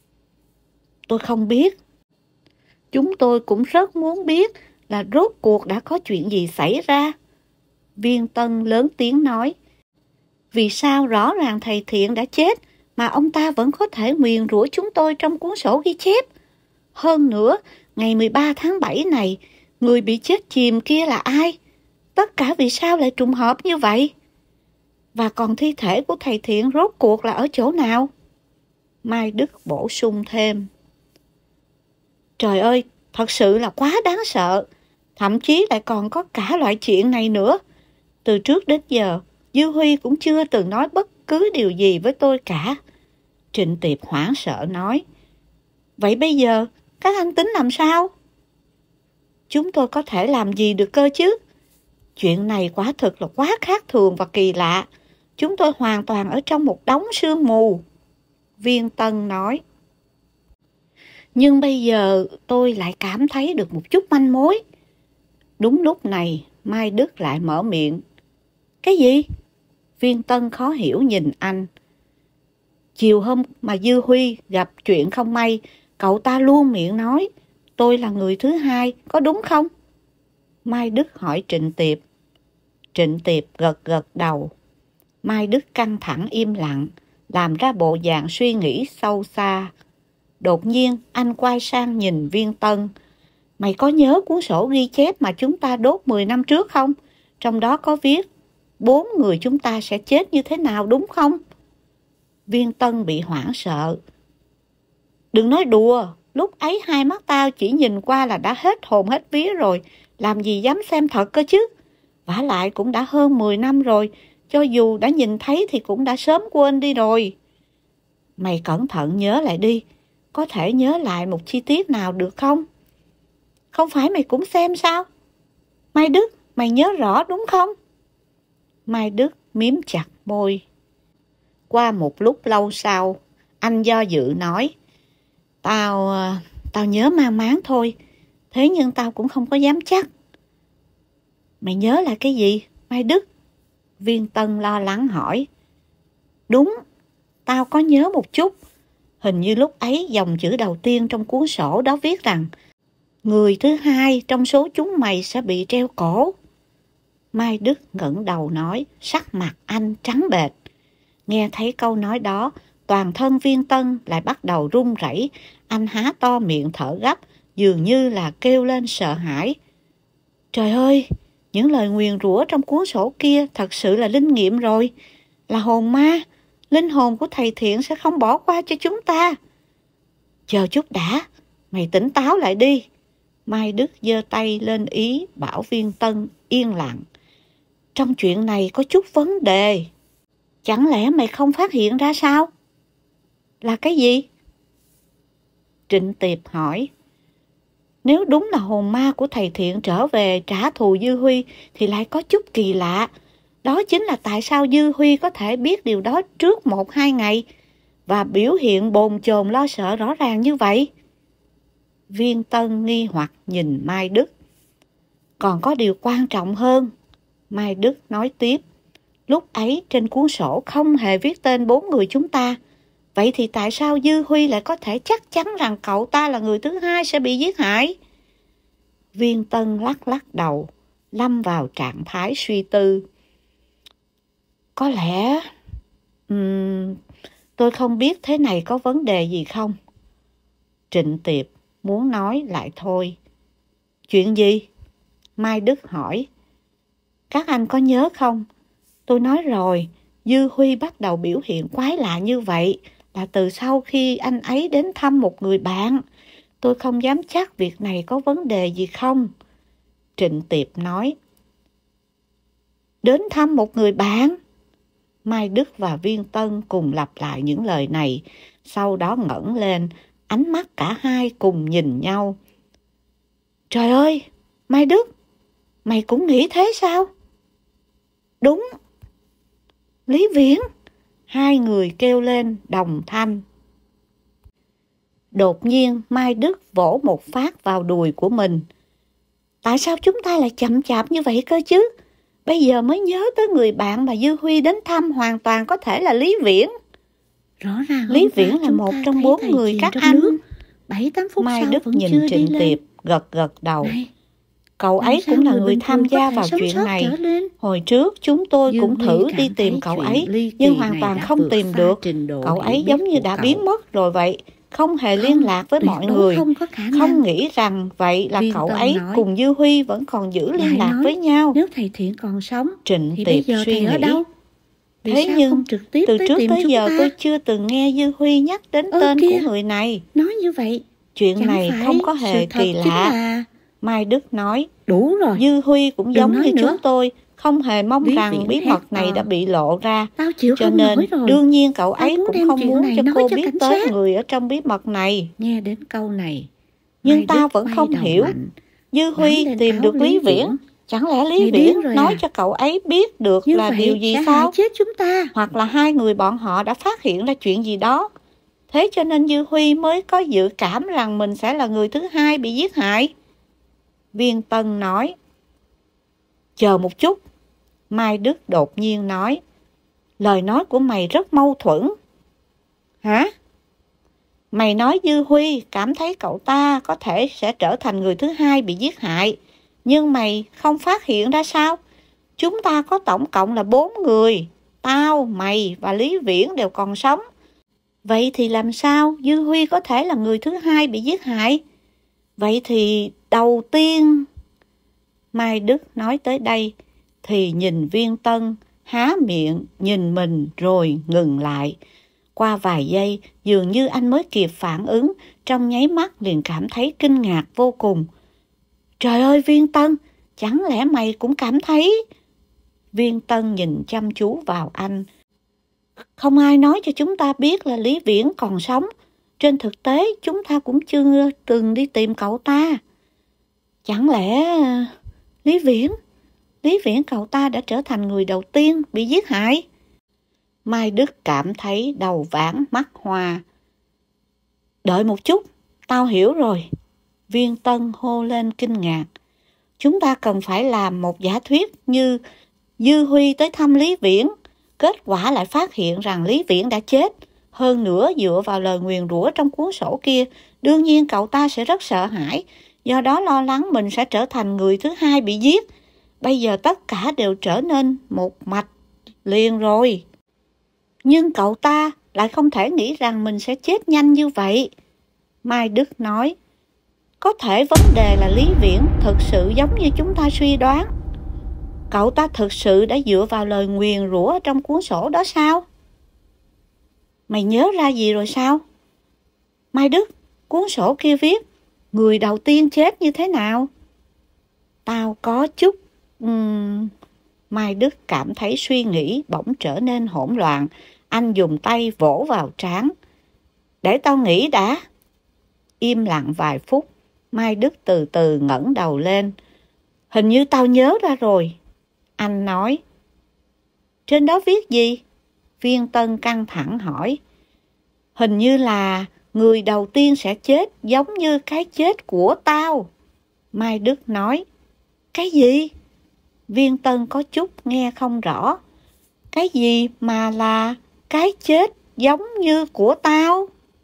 A: Tôi không biết. Chúng tôi cũng rất muốn biết là rốt cuộc đã có chuyện gì xảy ra. Viên Tân lớn tiếng nói. Vì sao rõ ràng thầy Thiện đã chết mà ông ta vẫn có thể nguyền rủa chúng tôi trong cuốn sổ ghi chép? Hơn nữa, ngày 13 tháng 7 này, người bị chết chìm kia là ai? Tất cả vì sao lại trùng hợp như vậy? Và còn thi thể của thầy Thiện rốt cuộc là ở chỗ nào? Mai Đức bổ sung thêm. Trời ơi, thật sự là quá đáng sợ. Thậm chí lại còn có cả loại chuyện này nữa. Từ trước đến giờ, Dư Huy cũng chưa từng nói bất cứ điều gì với tôi cả. Trịnh Tiệp hoảng sợ nói. Vậy bây giờ, các anh tính làm sao? Chúng tôi có thể làm gì được cơ chứ? Chuyện này quả thực là quá khác thường và kỳ lạ. Chúng tôi hoàn toàn ở trong một đống sương mù. Viên Tân nói. Nhưng bây giờ tôi lại cảm thấy được một chút manh mối. Đúng lúc này, Mai Đức lại mở miệng. Cái gì? Viên Tân khó hiểu nhìn anh. Chiều hôm mà Dư Huy gặp chuyện không may, cậu ta luôn miệng nói, tôi là người thứ hai, có đúng không? Mai Đức hỏi Trịnh Tiệp. Trịnh Tiệp gật gật đầu. Mai Đức căng thẳng im lặng, làm ra bộ dạng suy nghĩ sâu xa. Đột nhiên, anh quay sang nhìn Viên Tân. Mày có nhớ cuốn sổ ghi chép mà chúng ta đốt 10 năm trước không? Trong đó có viết 4 người chúng ta sẽ chết như thế nào đúng không? Viên Tân bị hoảng sợ. Đừng nói đùa, lúc ấy hai mắt tao chỉ nhìn qua là đã hết hồn hết vía rồi, làm gì dám xem thật cơ chứ? Vả lại cũng đã hơn 10 năm rồi, cho dù đã nhìn thấy thì cũng đã sớm quên đi rồi. Mày cẩn thận nhớ lại đi, có thể nhớ lại một chi tiết nào được không? Không phải mày cũng xem sao? Mai Đức, mày nhớ rõ đúng không? Mai Đức miếm chặt môi. Qua một lúc lâu sau, anh do dự nói, Tao nhớ mang máng thôi, thế nhưng tao cũng không có dám chắc. Mày nhớ là cái gì, Mai Đức? Viên Tân lo lắng hỏi. Đúng, tao có nhớ một chút. Hình như lúc ấy dòng chữ đầu tiên trong cuốn sổ đó viết rằng người thứ hai trong số chúng mày sẽ bị treo cổ. Mai Đức ngẩng đầu nói, sắc mặt anh trắng bệch. Nghe thấy câu nói đó, toàn thân Viên Tân lại bắt đầu run rẩy. Anh há to miệng thở gấp, dường như là kêu lên sợ hãi. Trời ơi, những lời nguyền rủa trong cuốn sổ kia thật sự là linh nghiệm rồi. Là hồn ma, linh hồn của thầy Thiện sẽ không bỏ qua cho chúng ta. Chờ chút đã, mày tỉnh táo lại đi. Mai Đức giơ tay lên ý bảo Viên Tân yên lặng. Trong chuyện này có chút vấn đề. Chẳng lẽ mày không phát hiện ra sao? Là cái gì? Trịnh Tiệp hỏi. Nếu đúng là hồn ma của thầy Thiện trở về trả thù Dư Huy thì lại có chút kỳ lạ. Đó chính là tại sao Dư Huy có thể biết điều đó trước 1-2 ngày và biểu hiện bồn chồn lo sợ rõ ràng như vậy. Viên Tân nghi hoặc nhìn Mai Đức. Còn có điều quan trọng hơn. Mai Đức nói tiếp. Lúc ấy trên cuốn sổ không hề viết tên 4 người chúng ta. Vậy thì tại sao Dư Huy lại có thể chắc chắn rằng cậu ta là người thứ hai sẽ bị giết hại? Viên Tân lắc lắc đầu, lâm vào trạng thái suy tư. Có lẽ... tôi không biết thế này có vấn đề gì không? Trịnh Tiệp muốn nói lại thôi. Chuyện gì? Mai Đức hỏi. Các anh có nhớ không? Tôi nói rồi, Dư Huy bắt đầu biểu hiện quái lạ như vậy là từ sau khi anh ấy đến thăm một người bạn. Tôi không dám chắc việc này có vấn đề gì không. Trịnh Tiệp nói. Đến thăm một người bạn? Mai Đức và Viên Tân cùng lặp lại những lời này, sau đó ngẩng lên, ánh mắt cả hai cùng nhìn nhau. Trời ơi, Mai Đức, mày cũng nghĩ thế sao? Đúng. Lý Viễn, hai người kêu lên đồng thanh. Đột nhiên Mai Đức vỗ một phát vào đùi của mình. Tại sao chúng ta lại chậm chạp như vậy cơ chứ? Bây giờ mới nhớ tới người bạn mà Dư Huy đến thăm hoàn toàn có thể là Lý Viễn.
B: Rõ ràng
A: Lý Viễn là một trong 4 người các anh.
B: 7-8 phút
A: Mai
B: sau
A: Đức
B: vẫn
A: nhìn
B: chưa
A: Trịnh
B: đi
A: Tiệp,
B: lên.
A: gật đầu.
B: Này,
A: cậu ấy cũng là người tham gia vào chuyện này. Hồi trước chúng tôi cũng thử đi tìm cậu ấy, nhưng hoàn toàn không tìm được. Cậu ấy giống như đã biến mất rồi vậy, không hề liên lạc với mọi người. Không nghĩ rằng vậy là cậu ấy cùng Dư Huy vẫn còn giữ liên lạc với nhau.
B: Nếu thầy Thiện còn sống,
A: Trịnh
B: thì
A: Tiệp
B: bây giờ
A: suy
B: thầy ở
A: nghĩ.
B: đâu?
A: Thế nhưng từ trước tới giờ tôi chưa từng nghe Dư Huy nhắc đến tên của người này.
B: Nói như vậy,
A: chuyện này không có hề kỳ lạ. Mai Đức nói.
B: Đủ rồi.
A: Dư Huy cũng giống như chúng tôi, không hề mong rằng bí mật này đã bị lộ ra. Cho nên đương nhiên cậu ấy cũng không muốn cho cô biết tới người ở trong bí mật này.
B: Nghe đến câu này,
A: nhưng tao vẫn không hiểu. Dư Huy tìm được Lý Viễn, chẳng lẽ Lý Viễn nói cho cậu ấy biết được là điều gì sao?
B: Chết chúng ta.
A: Hoặc là hai người bọn họ đã phát hiện ra chuyện gì đó. Thế cho nên Dư Huy mới có dự cảm rằng mình sẽ là người thứ hai bị giết hại. Viên Tân nói. Chờ một chút. Mai Đức đột nhiên nói. Lời nói của mày rất mâu thuẫn. Hả? Mày nói Dư Huy cảm thấy cậu ta có thể sẽ trở thành người thứ hai bị giết hại. Nhưng mày không phát hiện ra sao? Chúng ta có tổng cộng là 4 người. Tao, mày và Lý Viễn đều còn sống. Vậy thì làm sao Dư Huy có thể là người thứ hai bị giết hại? Vậy thì đầu tiên... Mai Đức nói tới đây thì nhìn Viên Tân, há miệng nhìn mình rồi ngừng lại. Qua vài giây dường như anh mới kịp phản ứng, trong nháy mắt liền cảm thấy kinh ngạc vô cùng. Trời ơi Viên Tân, chẳng lẽ mày cũng cảm thấy... Viên Tân nhìn chăm chú vào anh. Không ai nói cho chúng ta biết là Lý Viễn còn sống. Trên thực tế chúng ta cũng chưa từng đi tìm cậu ta. Chẳng lẽ... Lý Viễn cậu ta đã trở thành người đầu tiên bị giết hại? Mai Đức cảm thấy đầu váng mắt hoa. Đợi một chút, tao hiểu rồi. Viên Tân hô lên kinh ngạc. Chúng ta cần phải làm một giả thuyết như Dư Huy tới thăm Lý Viễn. Kết quả lại phát hiện rằng Lý Viễn đã chết. Hơn nữa dựa vào lời nguyền rủa trong cuốn sổ kia, đương nhiên cậu ta sẽ rất sợ hãi. Do đó lo lắng mình sẽ trở thành người thứ hai bị giết. Bây giờ tất cả đều trở nên một mạch liền rồi. Nhưng cậu ta lại không thể nghĩ rằng mình sẽ chết nhanh như vậy. Mai Đức nói, có thể vấn đề là Lý Viễn thực sự giống như chúng ta suy đoán. Cậu ta thực sự đã dựa vào lời nguyền rủa trong cuốn sổ đó sao? Mày nhớ ra gì rồi sao? Mai Đức, cuốn sổ kia viết, người đầu tiên chết như thế nào? Tao có chút... Mai Đức cảm thấy suy nghĩ bỗng trở nên hỗn loạn. Anh dùng tay vỗ vào trán. Để tao nghĩ đã. Im lặng vài phút, Mai Đức từ từ ngẩng đầu lên. Hình như tao nhớ ra rồi. Anh nói. Trên đó viết gì? Viên Tân căng thẳng hỏi. Hình như là người đầu tiên sẽ chết giống như cái chết của tao. Mai Đức nói. Cái gì? Viên Tân có chút nghe không rõ. Cái gì mà là cái chết giống như của tao?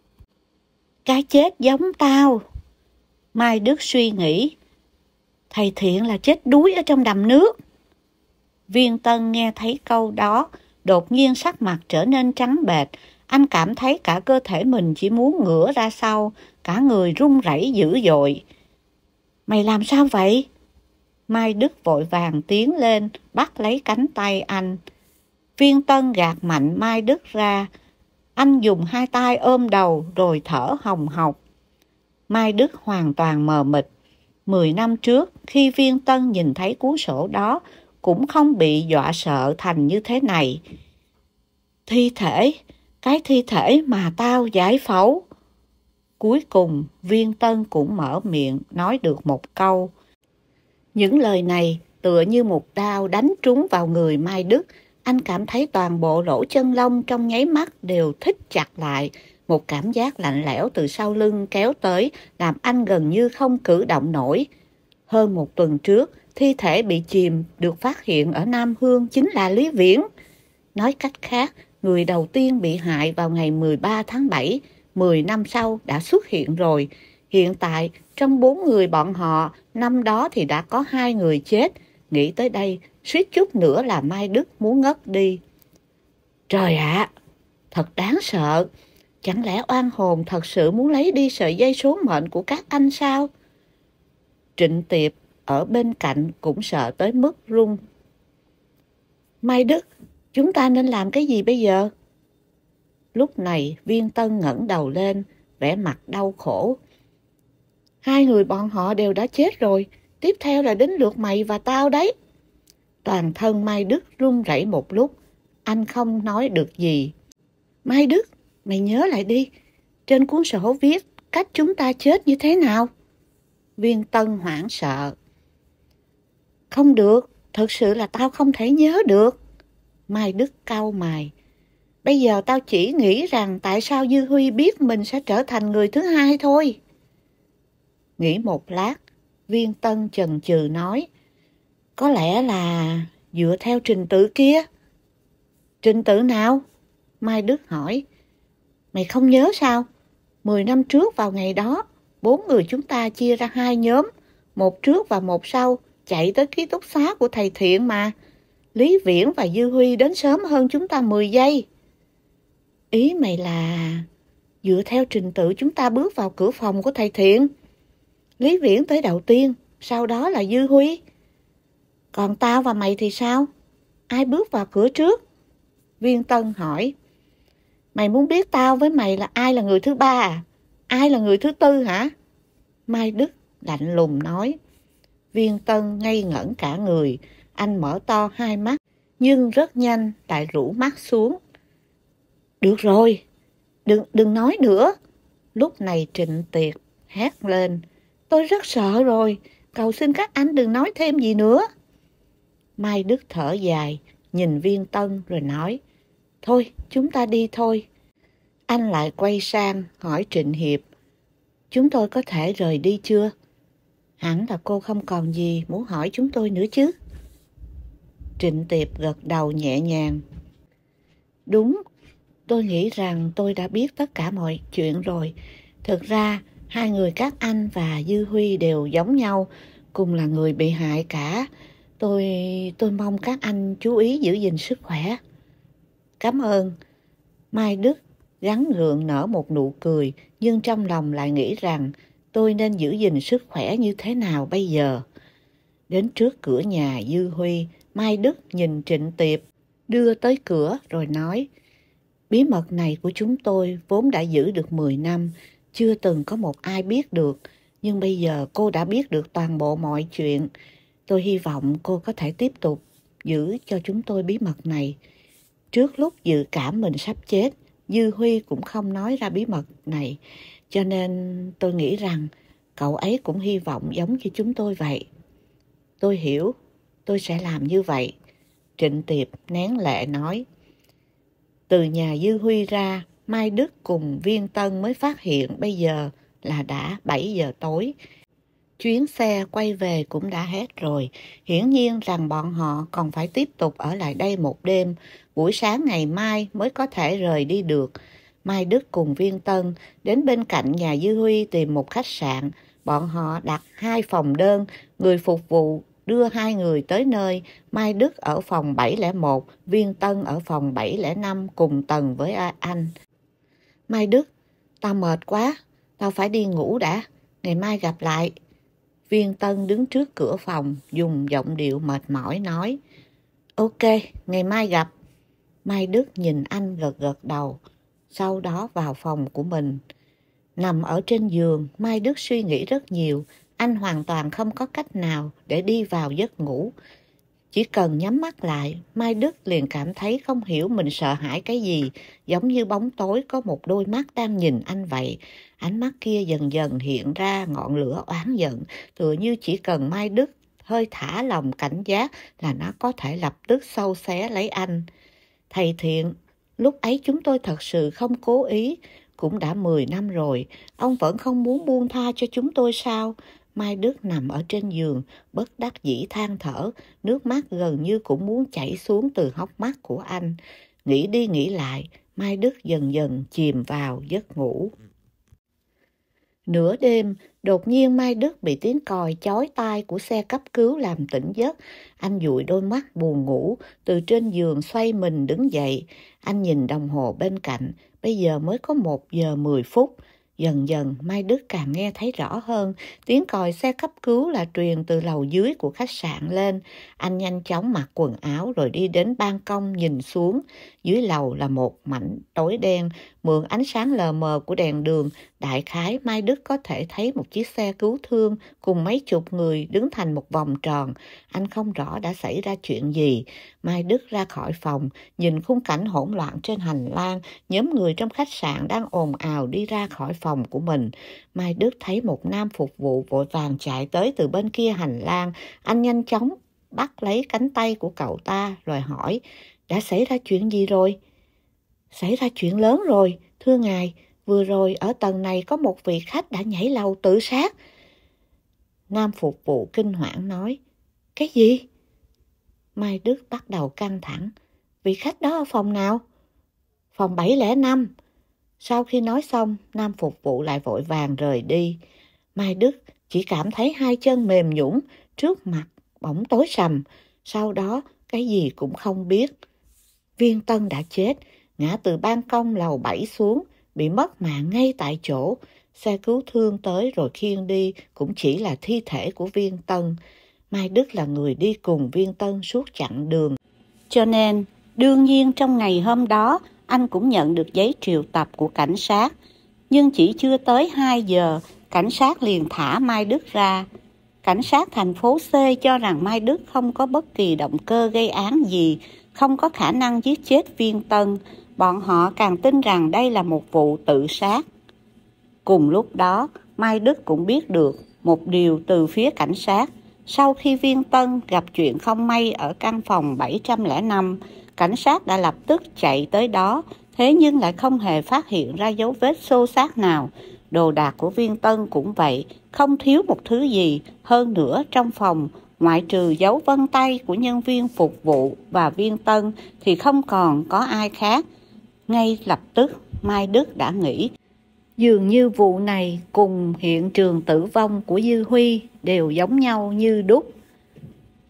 A: Cái chết giống tao. Mai Đức suy nghĩ. Thầy Thiện là chết đuối ở trong đầm nước. Viên Tân nghe thấy câu đó, đột nhiên sắc mặt trở nên trắng bệch. Anh cảm thấy cả cơ thể mình chỉ muốn ngửa ra sau, cả người run rẩy dữ dội. Mày làm sao vậy? Mai Đức vội vàng tiến lên, bắt lấy cánh tay anh. Viên Tân gạt mạnh Mai Đức ra. Anh dùng hai tay ôm đầu rồi thở hồng hộc. Mai Đức hoàn toàn mờ mịt. 10 năm trước, khi Viên Tân nhìn thấy cuốn sổ đó, cũng không bị dọa sợ thành như thế này. Thi thể, cái thi thể mà tao giải phẫu. Cuối cùng, Viên Tân cũng mở miệng nói được một câu. Những lời này tựa như một đao đánh trúng vào người Mai Đức. Anh cảm thấy toàn bộ lỗ chân lông trong nháy mắt đều thít chặt lại. Một cảm giác lạnh lẽo từ sau lưng kéo tới, làm anh gần như không cử động nổi. Hơn một tuần trước, thi thể bị chìm được phát hiện ở Nam Hương chính là Lý Viễn. Nói cách khác, người đầu tiên bị hại vào ngày 13 tháng 7, 10 năm sau đã xuất hiện rồi. Hiện tại, trong 4 người bọn họ, năm đó thì đã có 2 người chết. Nghĩ tới đây, suýt chút nữa là Mai Đức muốn ngất đi. Trời ạ, thật đáng sợ. Chẳng lẽ oan hồn thật sự muốn lấy đi sợi dây số mệnh của các anh sao? Trịnh Tiệp ở bên cạnh cũng sợ tới mức run. Mai Đức, chúng ta nên làm cái gì bây giờ? Lúc này Viên Tân ngẩng đầu lên, vẻ mặt đau khổ. 2 người bọn họ đều đã chết rồi, tiếp theo là đến lượt mày và tao đấy. Toàn thân Mai Đức run rẩy một lúc, anh không nói được gì. Mai Đức, mày nhớ lại đi, trên cuốn sổ viết cách chúng ta chết như thế nào? Viên Tân hoảng sợ. Không được, thật sự là tao không thể nhớ được. Mai Đức cau mày. Bây giờ tao chỉ nghĩ rằng tại sao Dư Huy biết mình sẽ trở thành người thứ hai thôi. Nghĩ một lát, Viên Tân chần chừ nói. Có lẽ là dựa theo trình tự kia. Trình tự nào? Mai Đức hỏi. Mày không nhớ sao? 10 năm trước vào ngày đó, 4 người chúng ta chia ra 2 nhóm. Một trước và một sau, chạy tới ký túc xá của thầy Thiện mà. Lý Viễn và Dư Huy đến sớm hơn chúng ta 10 giây. Ý mày là dựa theo trình tự chúng ta bước vào cửa phòng của thầy Thiện. Lý Viễn tới đầu tiên, sau đó là Dư Huy. Còn tao và mày thì sao? Ai bước vào cửa trước? Viên Tân hỏi. Mày muốn biết tao với mày là ai là người thứ ba à? Ai là người thứ tư hả? Mai Đức lạnh lùng nói. Viên Tân ngây ngẩn cả người. Anh mở to hai mắt, nhưng rất nhanh lại rũ mắt xuống. Được rồi, đừng nói nữa. Lúc này Trịnh Tiệp hét lên. Tôi rất sợ rồi, cầu xin các anh đừng nói thêm gì nữa. Mai Đức thở dài, nhìn Viên Tân rồi nói. Thôi, chúng ta đi thôi. Anh lại quay sang hỏi Trịnh Hiệp. Chúng tôi có thể rời đi chưa? Hẳn là cô không còn gì muốn hỏi chúng tôi nữa chứ? Trịnh Tiệp gật đầu nhẹ nhàng. Đúng, tôi nghĩ rằng tôi đã biết tất cả mọi chuyện rồi. Thực ra, 2 người các anh và Dư Huy đều giống nhau, cùng là người bị hại cả. Tôi mong các anh chú ý giữ gìn sức khỏe. Cảm ơn. Mai Đức gắng gượng nở một nụ cười, nhưng trong lòng lại nghĩ rằng tôi nên giữ gìn sức khỏe như thế nào bây giờ. Đến trước cửa nhà Dư Huy, Mai Đức nhìn Trịnh Tiệp đưa tới cửa rồi nói: bí mật này của chúng tôi vốn đã giữ được 10 năm, chưa từng có một ai biết được, nhưng bây giờ cô đã biết được toàn bộ mọi chuyện. Tôi hy vọng cô có thể tiếp tục giữ cho chúng tôi bí mật này. Trước lúc dự cảm mình sắp chết, Dư Huy cũng không nói ra bí mật này, cho nên tôi nghĩ rằng cậu ấy cũng hy vọng giống như chúng tôi vậy. Tôi hiểu, tôi sẽ làm như vậy. Trịnh Tiệp nén lệ nói. Từ nhà Dư Huy ra, Mai Đức cùng Viên Tân mới phát hiện bây giờ là đã 7 giờ tối. Chuyến xe quay về cũng đã hết rồi, hiển nhiên rằng bọn họ còn phải tiếp tục ở lại đây một đêm, buổi sáng ngày mai mới có thể rời đi được. Mai Đức cùng Viên Tân đến bên cạnh nhà Dư Huy tìm một khách sạn, bọn họ đặt 2 phòng đơn, người phục vụ đưa 2 người tới nơi. Mai Đức ở phòng 701, Viên Tân ở phòng 705 cùng tầng với anh. Mai Đức, tao mệt quá, tao phải đi ngủ đã, ngày mai gặp lại. Viên Tân đứng trước cửa phòng, dùng giọng điệu mệt mỏi nói. Ok, ngày mai gặp. Mai Đức nhìn anh gật gật đầu, sau đó vào phòng của mình. Nằm ở trên giường, Mai Đức suy nghĩ rất nhiều. Anh hoàn toàn không có cách nào để đi vào giấc ngủ. Chỉ cần nhắm mắt lại, Mai Đức liền cảm thấy không hiểu mình sợ hãi cái gì, giống như bóng tối có một đôi mắt đang nhìn anh vậy. Ánh mắt kia dần dần hiện ra ngọn lửa oán giận, tựa như chỉ cần Mai Đức hơi thả lòng cảnh giác là nó có thể lập tức xâu xé lấy anh. Thầy Thiện, lúc ấy chúng tôi thật sự không cố ý, cũng đã 10 năm rồi, ông vẫn không muốn buông tha cho chúng tôi sao? Mai Đức nằm ở trên giường, bất đắc dĩ than thở, nước mắt gần như cũng muốn chảy xuống từ hốc mắt của anh. Nghĩ đi nghĩ lại, Mai Đức dần dần chìm vào giấc ngủ. Nửa đêm, đột nhiên Mai Đức bị tiếng còi chói tai của xe cấp cứu làm tỉnh giấc. Anh dụi đôi mắt buồn ngủ, từ trên giường xoay mình đứng dậy. Anh nhìn đồng hồ bên cạnh, bây giờ mới có 1 giờ 10 phút. Dần dần Mai Đức càng nghe thấy rõ hơn, tiếng còi xe cấp cứu là truyền từ lầu dưới của khách sạn lên. Anh nhanh chóng mặc quần áo rồi đi đến ban công nhìn xuống. Dưới lầu là một mảnh tối đen, mượn ánh sáng lờ mờ của đèn đường, đại khái Mai Đức có thể thấy một chiếc xe cứu thương cùng mấy chục người đứng thành một vòng tròn. Anh không rõ đã xảy ra chuyện gì. Mai Đức ra khỏi phòng, nhìn khung cảnh hỗn loạn trên hành lang, nhóm người trong khách sạn đang ồn ào đi ra khỏi phòng của mình. Mai Đức thấy một nam phục vụ vội vàng chạy tới từ bên kia hành lang. Anh nhanh chóng bắt lấy cánh tay của cậu ta rồi hỏi, đã xảy ra chuyện gì rồi? Xảy ra chuyện lớn rồi, thưa ngài, vừa rồi ở tầng này có một vị khách đã nhảy lầu tự sát. Nam phục vụ kinh hoảng nói, cái gì? Mai Đức bắt đầu căng thẳng, vị khách đó ở phòng nào? Phòng 705. Sau khi nói xong, nam phục vụ lại vội vàng rời đi. Mai Đức chỉ cảm thấy 2 chân mềm nhũn, trước mặt bỗng tối sầm, sau đó cái gì cũng không biết. Viên Tân đã chết, ngã từ ban công lầu 7 xuống, bị mất mạng ngay tại chỗ. Xe cứu thương tới rồi khiêng đi cũng chỉ là thi thể của Viên Tân. Mai Đức là người đi cùng Viên Tân suốt chặng đường. Cho nên, đương nhiên trong ngày hôm đó, anh cũng nhận được giấy triệu tập của cảnh sát. Nhưng chỉ chưa tới 2 giờ, cảnh sát liền thả Mai Đức ra. Cảnh sát thành phố C cho rằng Mai Đức không có bất kỳ động cơ gây án gì, không có khả năng giết chết Viên Tân. Bọn họ càng tin rằng đây là một vụ tự sát. Cùng lúc đó, Mai Đức cũng biết được một điều từ phía cảnh sát. Sau khi Viên Tân gặp chuyện không may ở căn phòng 705, cảnh sát đã lập tức chạy tới đó, thế nhưng lại không hề phát hiện ra dấu vết xô xát nào. Đồ đạc của Viên Tân cũng vậy, không thiếu một thứ gì. Hơn nữa trong phòng, ngoại trừ dấu vân tay của nhân viên phục vụ và Viên Tân thì không còn có ai khác. Ngay lập tức, Mai Đức đã nghĩ, dường như vụ này cùng hiện trường tử vong của Dư Huy đều giống nhau như đúc.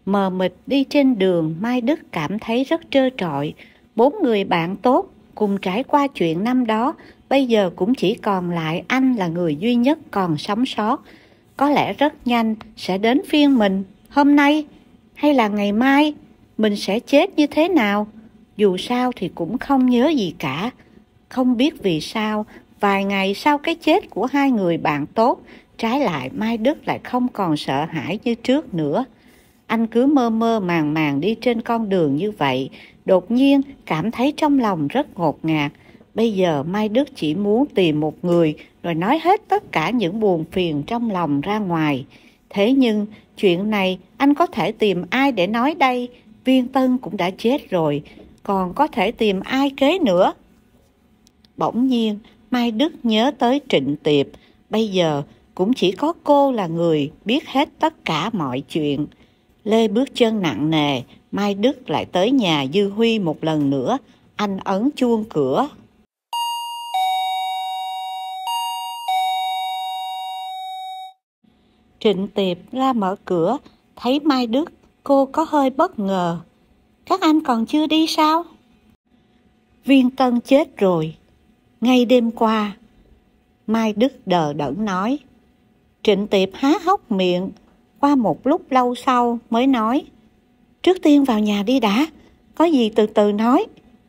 A: Mờ mịt đi trên đường, Mai Đức cảm thấy rất trơ trọi. 4 người bạn tốt cùng trải qua chuyện năm đó, bây giờ cũng chỉ còn lại anh là người duy nhất còn sống sót. Có lẽ rất nhanh sẽ đến phiên mình. Hôm nay hay là ngày mai mình sẽ chết như thế nào? Dù sao thì cũng không nhớ gì cả. Không biết vì sao, vài ngày sau cái chết của 2 người bạn tốt, trái lại Mai Đức lại không còn sợ hãi như trước nữa. Anh cứ mơ mơ màng màng đi trên con đường như vậy, đột nhiên cảm thấy trong lòng rất ngột ngạt. Bây giờ Mai Đức chỉ muốn tìm một người rồi nói hết tất cả những buồn phiền trong lòng ra ngoài. Thế nhưng chuyện này anh có thể tìm ai để nói đây? Viên Tân cũng đã chết rồi, còn có thể tìm ai kế nữa? Bỗng nhiên Mai Đức nhớ tới Trịnh Tiệp. Bây giờ cũng chỉ có cô là người biết hết tất cả mọi chuyện. Lê bước chân nặng nề, Mai Đức lại tới nhà Dư Huy một lần nữa. Anh ấn chuông cửa. Trịnh Tiệp ra mở cửa, thấy Mai Đức, cô có hơi bất ngờ. Các anh còn chưa đi sao? Viên Tân chết rồi, ngay đêm qua. Mai Đức đờ đẫn nói. Trịnh Tiệp há hốc miệng, qua một lúc lâu sau mới nói. Trước tiên vào nhà đi đã, có gì từ từ nói.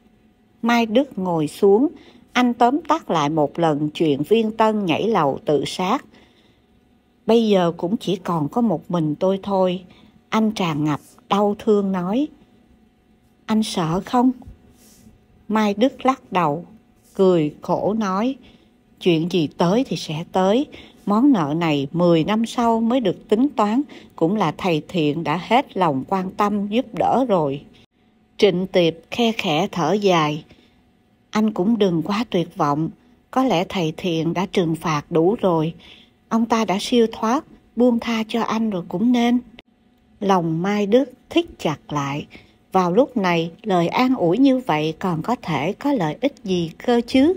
A: Mai Đức ngồi xuống, anh tóm tắt lại một lần chuyện Viên Tân nhảy lầu tự sát. Bây giờ cũng chỉ còn có một mình tôi thôi. Anh tràn ngập đau thương nói. Anh sợ không? Mai Đức lắc đầu, cười khổ nói. Chuyện gì tới thì sẽ tới. Món nợ này 10 năm sau mới được tính toán. Cũng là thầy Thiện đã hết lòng quan tâm giúp đỡ rồi. Trịnh Tiệp khe khẽ thở dài. Anh cũng đừng quá tuyệt vọng. Có lẽ thầy Thiện đã trừng phạt đủ rồi. Ông ta đã siêu thoát, buông tha cho anh rồi cũng nên. Lòng Mai Đức thít chặt lại. Vào lúc này, lời an ủi như vậy còn có thể có lợi ích gì cơ chứ?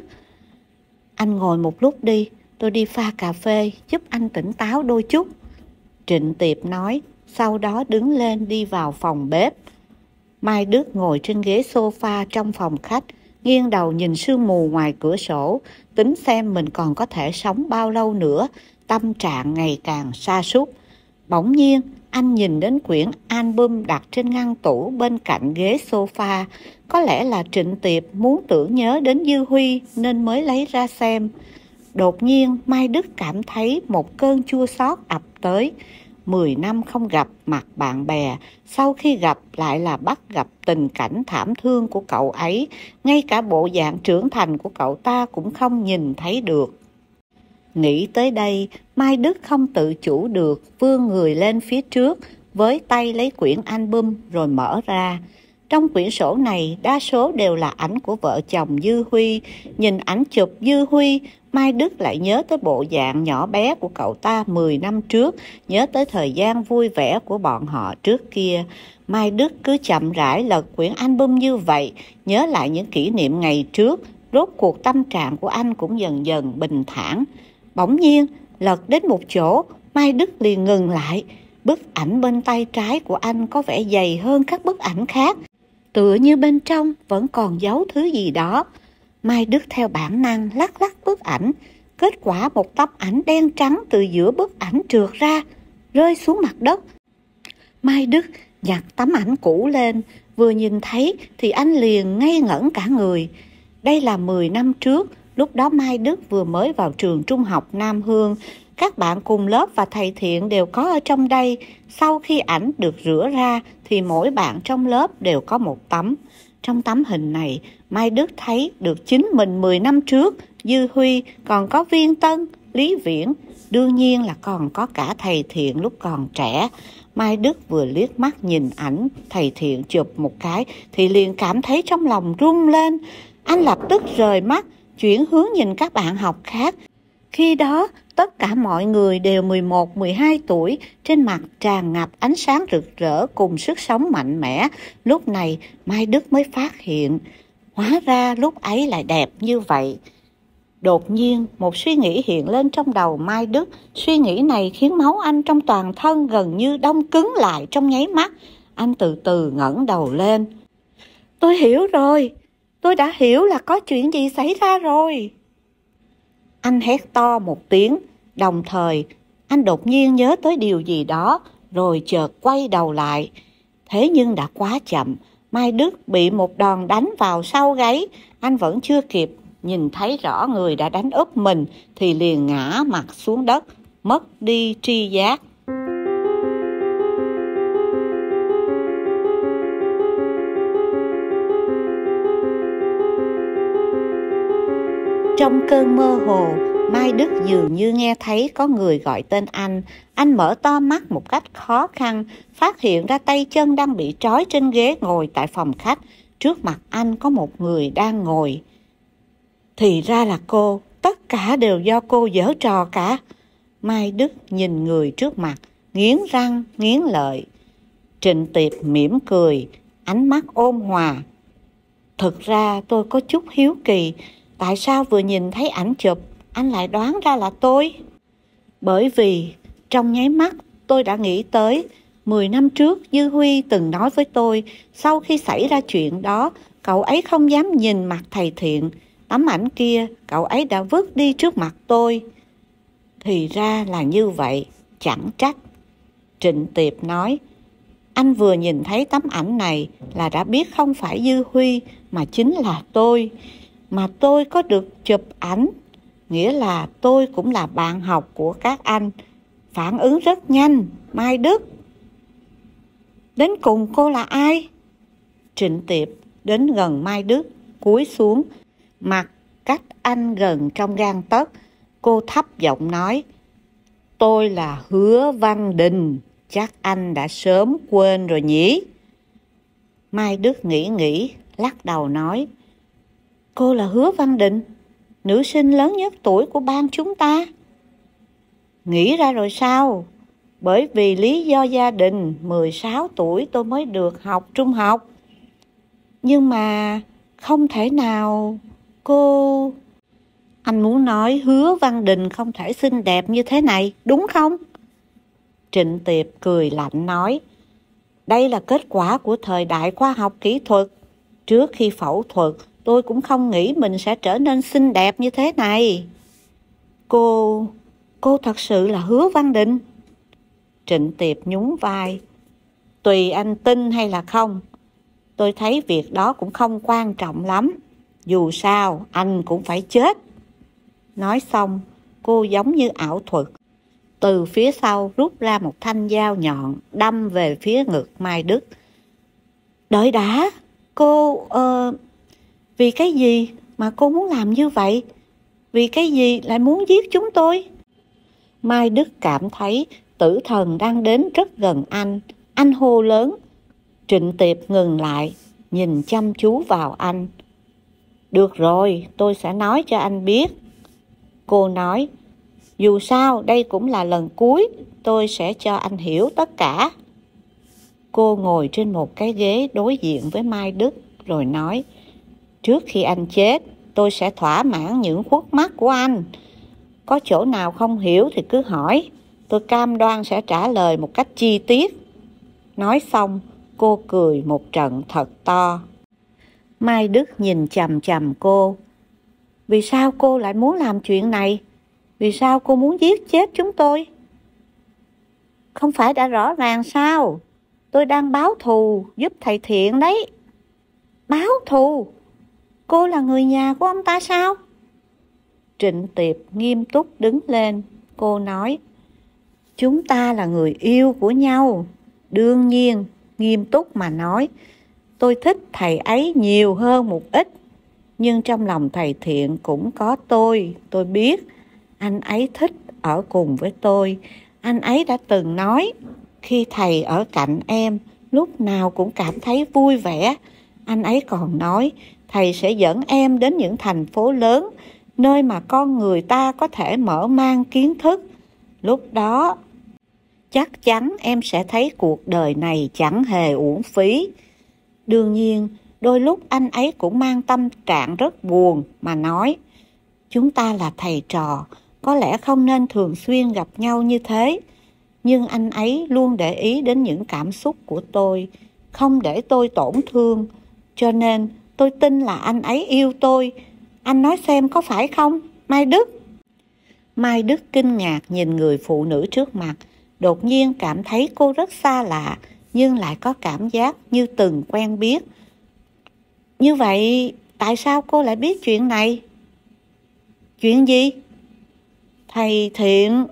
A: Anh ngồi một lúc đi, tôi đi pha cà phê giúp anh tỉnh táo đôi chút. Trịnh Tiệp nói, sau đó đứng lên đi vào phòng bếp. Mai Đức ngồi trên ghế sofa trong phòng khách, nghiêng đầu nhìn sương mù ngoài cửa sổ, tính xem mình còn có thể sống bao lâu nữa, tâm trạng ngày càng sa sút. Bỗng nhiên, anh nhìn đến quyển album đặt trên ngăn tủ bên cạnh ghế sofa. Có lẽ là Trịnh Tiệp muốn tưởng nhớ đến Dư Huy nên mới lấy ra xem. Đột nhiên, Mai Đức cảm thấy một cơn chua xót ập tới. 10 năm không gặp mặt bạn bè, sau khi gặp lại là bắt gặp tình cảnh thảm thương của cậu ấy. Ngay cả bộ dạng trưởng thành của cậu ta cũng không nhìn thấy được. Nghĩ tới đây, Mai Đức không tự chủ được, vươn người lên phía trước, với tay lấy quyển album rồi mở ra. Trong quyển sổ này, đa số đều là ảnh của vợ chồng Dư Huy. Nhìn ảnh chụp Dư Huy, Mai Đức lại nhớ tới bộ dạng nhỏ bé của cậu ta 10 năm trước, nhớ tới thời gian vui vẻ của bọn họ trước kia. Mai Đức cứ chậm rãi lật quyển album như vậy, nhớ lại những kỷ niệm ngày trước. Rốt cuộc tâm trạng của anh cũng dần dần bình thản. Bỗng nhiên, lật đến một chỗ, Mai Đức liền ngừng lại. Bức ảnh bên tay trái của anh có vẻ dày hơn các bức ảnh khác. Tựa như bên trong vẫn còn giấu thứ gì đó. Mai Đức theo bản năng lắc lắc bức ảnh. Kết quả một tấm ảnh đen trắng từ giữa bức ảnh trượt ra, rơi xuống mặt đất. Mai Đức nhặt tấm ảnh cũ lên, vừa nhìn thấy thì anh liền ngây ngẩn cả người. Đây là 10 năm trước, lúc đó Mai Đức vừa mới vào trường trung học Nam Hương. Các bạn cùng lớp và thầy Thiện đều có ở trong đây. Sau khi ảnh được rửa ra thì mỗi bạn trong lớp đều có một tấm. Trong tấm hình này, Mai Đức thấy được chính mình 10 năm trước, Dư Huy, còn có Viên Tân, Lý Viễn. Đương nhiên là còn có cả thầy Thiện lúc còn trẻ. Mai Đức vừa liếc mắt nhìn ảnh thầy Thiện chụp một cái thì liền cảm thấy trong lòng rung lên. Anh lập tức rời mắt, chuyển hướng nhìn các bạn học khác. Khi đó, tất cả mọi người đều 11, 12 tuổi, trên mặt tràn ngập ánh sáng rực rỡ cùng sức sống mạnh mẽ. Lúc này, Mai Đức mới phát hiện, hóa ra lúc ấy lại đẹp như vậy. Đột nhiên, một suy nghĩ hiện lên trong đầu Mai Đức. Suy nghĩ này khiến máu anh trong toàn thân gần như đông cứng lại trong nháy mắt. Anh từ từ ngẩng đầu lên. Tôi hiểu rồi. Tôi đã hiểu là có chuyện gì xảy ra rồi. Anh hét to một tiếng. Đồng thời, anh đột nhiên nhớ tới điều gì đó, rồi chợt quay đầu lại. Thế nhưng đã quá chậm. Mai Đức bị một đòn đánh vào sau gáy. Anh vẫn chưa kịp nhìn thấy rõ người đã đánh úp mình thì liền ngã mặt xuống đất, mất đi tri giác. Trong cơn mơ hồ, Mai Đức dường như nghe thấy có người gọi tên anh. Anh mở to mắt một cách khó khăn, phát hiện ra tay chân đang bị trói trên ghế ngồi tại phòng khách. Trước mặt anh có một người đang ngồi. Thì ra là cô, tất cả đều do cô giở trò cả. Mai Đức nhìn người trước mặt, nghiến răng, nghiến lợi. Trịnh Tiệp mỉm cười, ánh mắt ôn hòa. Thực ra tôi có chút hiếu kỳ, tại sao vừa nhìn thấy ảnh chụp, anh lại đoán ra là tôi? Bởi vì trong nháy mắt tôi đã nghĩ tới 10 năm trước Dư Huy từng nói với tôi, sau khi xảy ra chuyện đó, cậu ấy không dám nhìn mặt thầy Thiện. Tấm ảnh kia cậu ấy đã vứt đi trước mặt tôi. Thì ra là như vậy, chẳng trách. Trịnh Tiệp nói, anh vừa nhìn thấy tấm ảnh này là đã biết không phải Dư Huy mà chính là tôi. Mà tôi có được chụp ảnh, nghĩa là tôi cũng là bạn học của các anh. Phản ứng rất nhanh, Mai Đức. Đến cùng cô là ai? Trịnh Tiệp đến gần Mai Đức, cúi xuống, mặt cách anh gần trong gang tấc. Cô thấp giọng nói, tôi là Hứa Văn Đình, chắc anh đã sớm quên rồi nhỉ? Mai Đức nghĩ, lắc đầu nói, cô là Hứa Văn Đình, nữ sinh lớn nhất tuổi của ban chúng ta. Nghĩ ra rồi sao? Bởi vì lý do gia đình, 16 tuổi tôi mới được học trung học. Nhưng mà không thể nào cô... Anh muốn nói Hứa Văn Đình không thể xinh đẹp như thế này, đúng không? Trịnh Tiệp cười lạnh nói, đây là kết quả của thời đại khoa học kỹ thuật. Trước khi phẫu thuật, tôi cũng không nghĩ mình sẽ trở nên xinh đẹp như thế này. Cô thật sự là Hứa Văn Đình? Trịnh Tiệp nhún vai. Tùy anh tin hay là không, tôi thấy việc đó cũng không quan trọng lắm. Dù sao, anh cũng phải chết. Nói xong, cô giống như ảo thuật. Từ phía sau rút ra một thanh dao nhọn, đâm về phía ngực Mai Đức. Đợi đã, cô... Vì cái gì mà cô muốn làm như vậy? Vì cái gì lại muốn giết chúng tôi? Mai Đức cảm thấy tử thần đang đến rất gần anh. Anh hô lớn. Trịnh Tiệp ngừng lại, nhìn chăm chú vào anh. Được rồi, tôi sẽ nói cho anh biết. Cô nói, dù sao đây cũng là lần cuối, tôi sẽ cho anh hiểu tất cả. Cô ngồi trên một cái ghế đối diện với Mai Đức rồi nói, trước khi anh chết, tôi sẽ thỏa mãn những khuất mắc của anh. Có chỗ nào không hiểu thì cứ hỏi, tôi cam đoan sẽ trả lời một cách chi tiết. Nói xong, cô cười một trận thật to. Mai Đức nhìn chằm chằm cô. Vì sao cô lại muốn làm chuyện này? Vì sao cô muốn giết chết chúng tôi? Không phải đã rõ ràng sao? Tôi đang báo thù giúp thầy Thiện đấy. Báo thù? Cô là người nhà của ông ta sao? Trịnh Tiệp nghiêm túc đứng lên. Cô nói, chúng ta là người yêu của nhau. Đương nhiên, nghiêm túc mà nói, tôi thích thầy ấy nhiều hơn một ít. Nhưng trong lòng thầy Thiện cũng có tôi biết. Anh ấy thích ở cùng với tôi. Anh ấy đã từng nói, khi thầy ở cạnh em, lúc nào cũng cảm thấy vui vẻ. Anh ấy còn nói, thầy sẽ dẫn em đến những thành phố lớn, nơi mà con người ta có thể mở mang kiến thức. Lúc đó, chắc chắn em sẽ thấy cuộc đời này chẳng hề uổng phí. Đương nhiên, đôi lúc anh ấy cũng mang tâm trạng rất buồn mà nói, Chúng ta là thầy trò, có lẽ không nên thường xuyên gặp nhau như thế. Nhưng anh ấy luôn để ý đến những cảm xúc của tôi, không để tôi tổn thương. Cho nên tôi tin là anh ấy yêu tôi. Anh nói xem có phải không, Mai Đức? Mai Đức kinh ngạc nhìn người phụ nữ trước mặt, đột nhiên cảm thấy cô rất xa lạ, nhưng lại có cảm giác như từng quen biết. Như vậy, tại sao cô lại biết chuyện này? Chuyện gì? Thầy Thiện...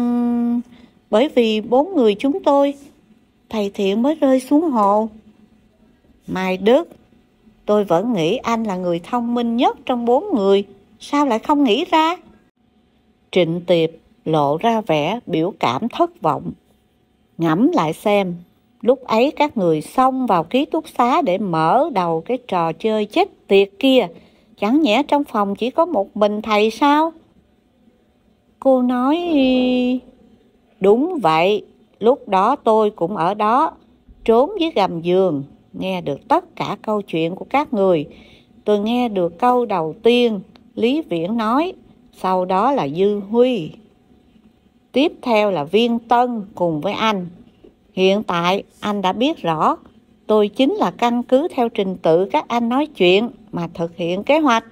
A: bởi vì 4 người chúng tôi, thầy Thiện mới rơi xuống hồ. Mai Đức, tôi vẫn nghĩ anh là người thông minh nhất trong 4 người, sao lại không nghĩ ra? Trịnh Tiệp lộ ra vẻ biểu cảm thất vọng. Ngẫm lại xem, lúc ấy các người xông vào ký túc xá để mở đầu cái trò chơi chết tiệt kia, chẳng nhẽ trong phòng chỉ có một mình thầy sao? Cô nói... Đúng vậy, lúc đó tôi cũng ở đó, trốn dưới gầm giường, nghe được tất cả câu chuyện của các người. Tôi nghe được câu đầu tiên, Lý Viễn nói, sau đó là Dư Huy. Tiếp theo là Viên Tân cùng với anh. Hiện tại anh đã biết rõ, tôi chính là căn cứ theo trình tự các anh nói chuyện mà thực hiện kế hoạch.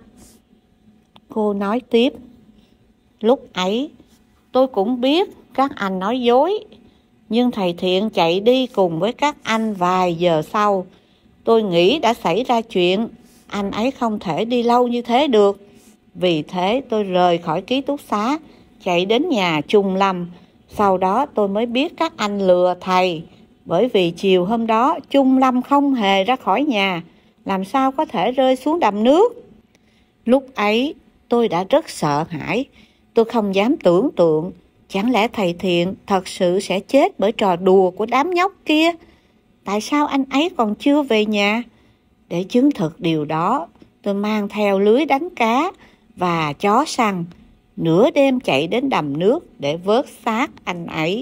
A: Cô nói tiếp, lúc ấy tôi cũng biết các anh nói dối, nhưng thầy Thiện chạy đi cùng với các anh vài giờ sau. Tôi nghĩ đã xảy ra chuyện, anh ấy không thể đi lâu như thế được. Vì thế tôi rời khỏi ký túc xá, chạy đến nhà Trung Lâm. Sau đó tôi mới biết các anh lừa thầy, bởi vì chiều hôm đó Trung Lâm không hề ra khỏi nhà, làm sao có thể rơi xuống đầm nước. Lúc ấy tôi đã rất sợ hãi, tôi không dám tưởng tượng, chẳng lẽ thầy Thiện thật sự sẽ chết bởi trò đùa của đám nhóc kia? Tại sao anh ấy còn chưa về nhà? Để chứng thực điều đó, tôi mang theo lưới đánh cá và chó săn, nửa đêm chạy đến đầm nước để vớt xác anh ấy.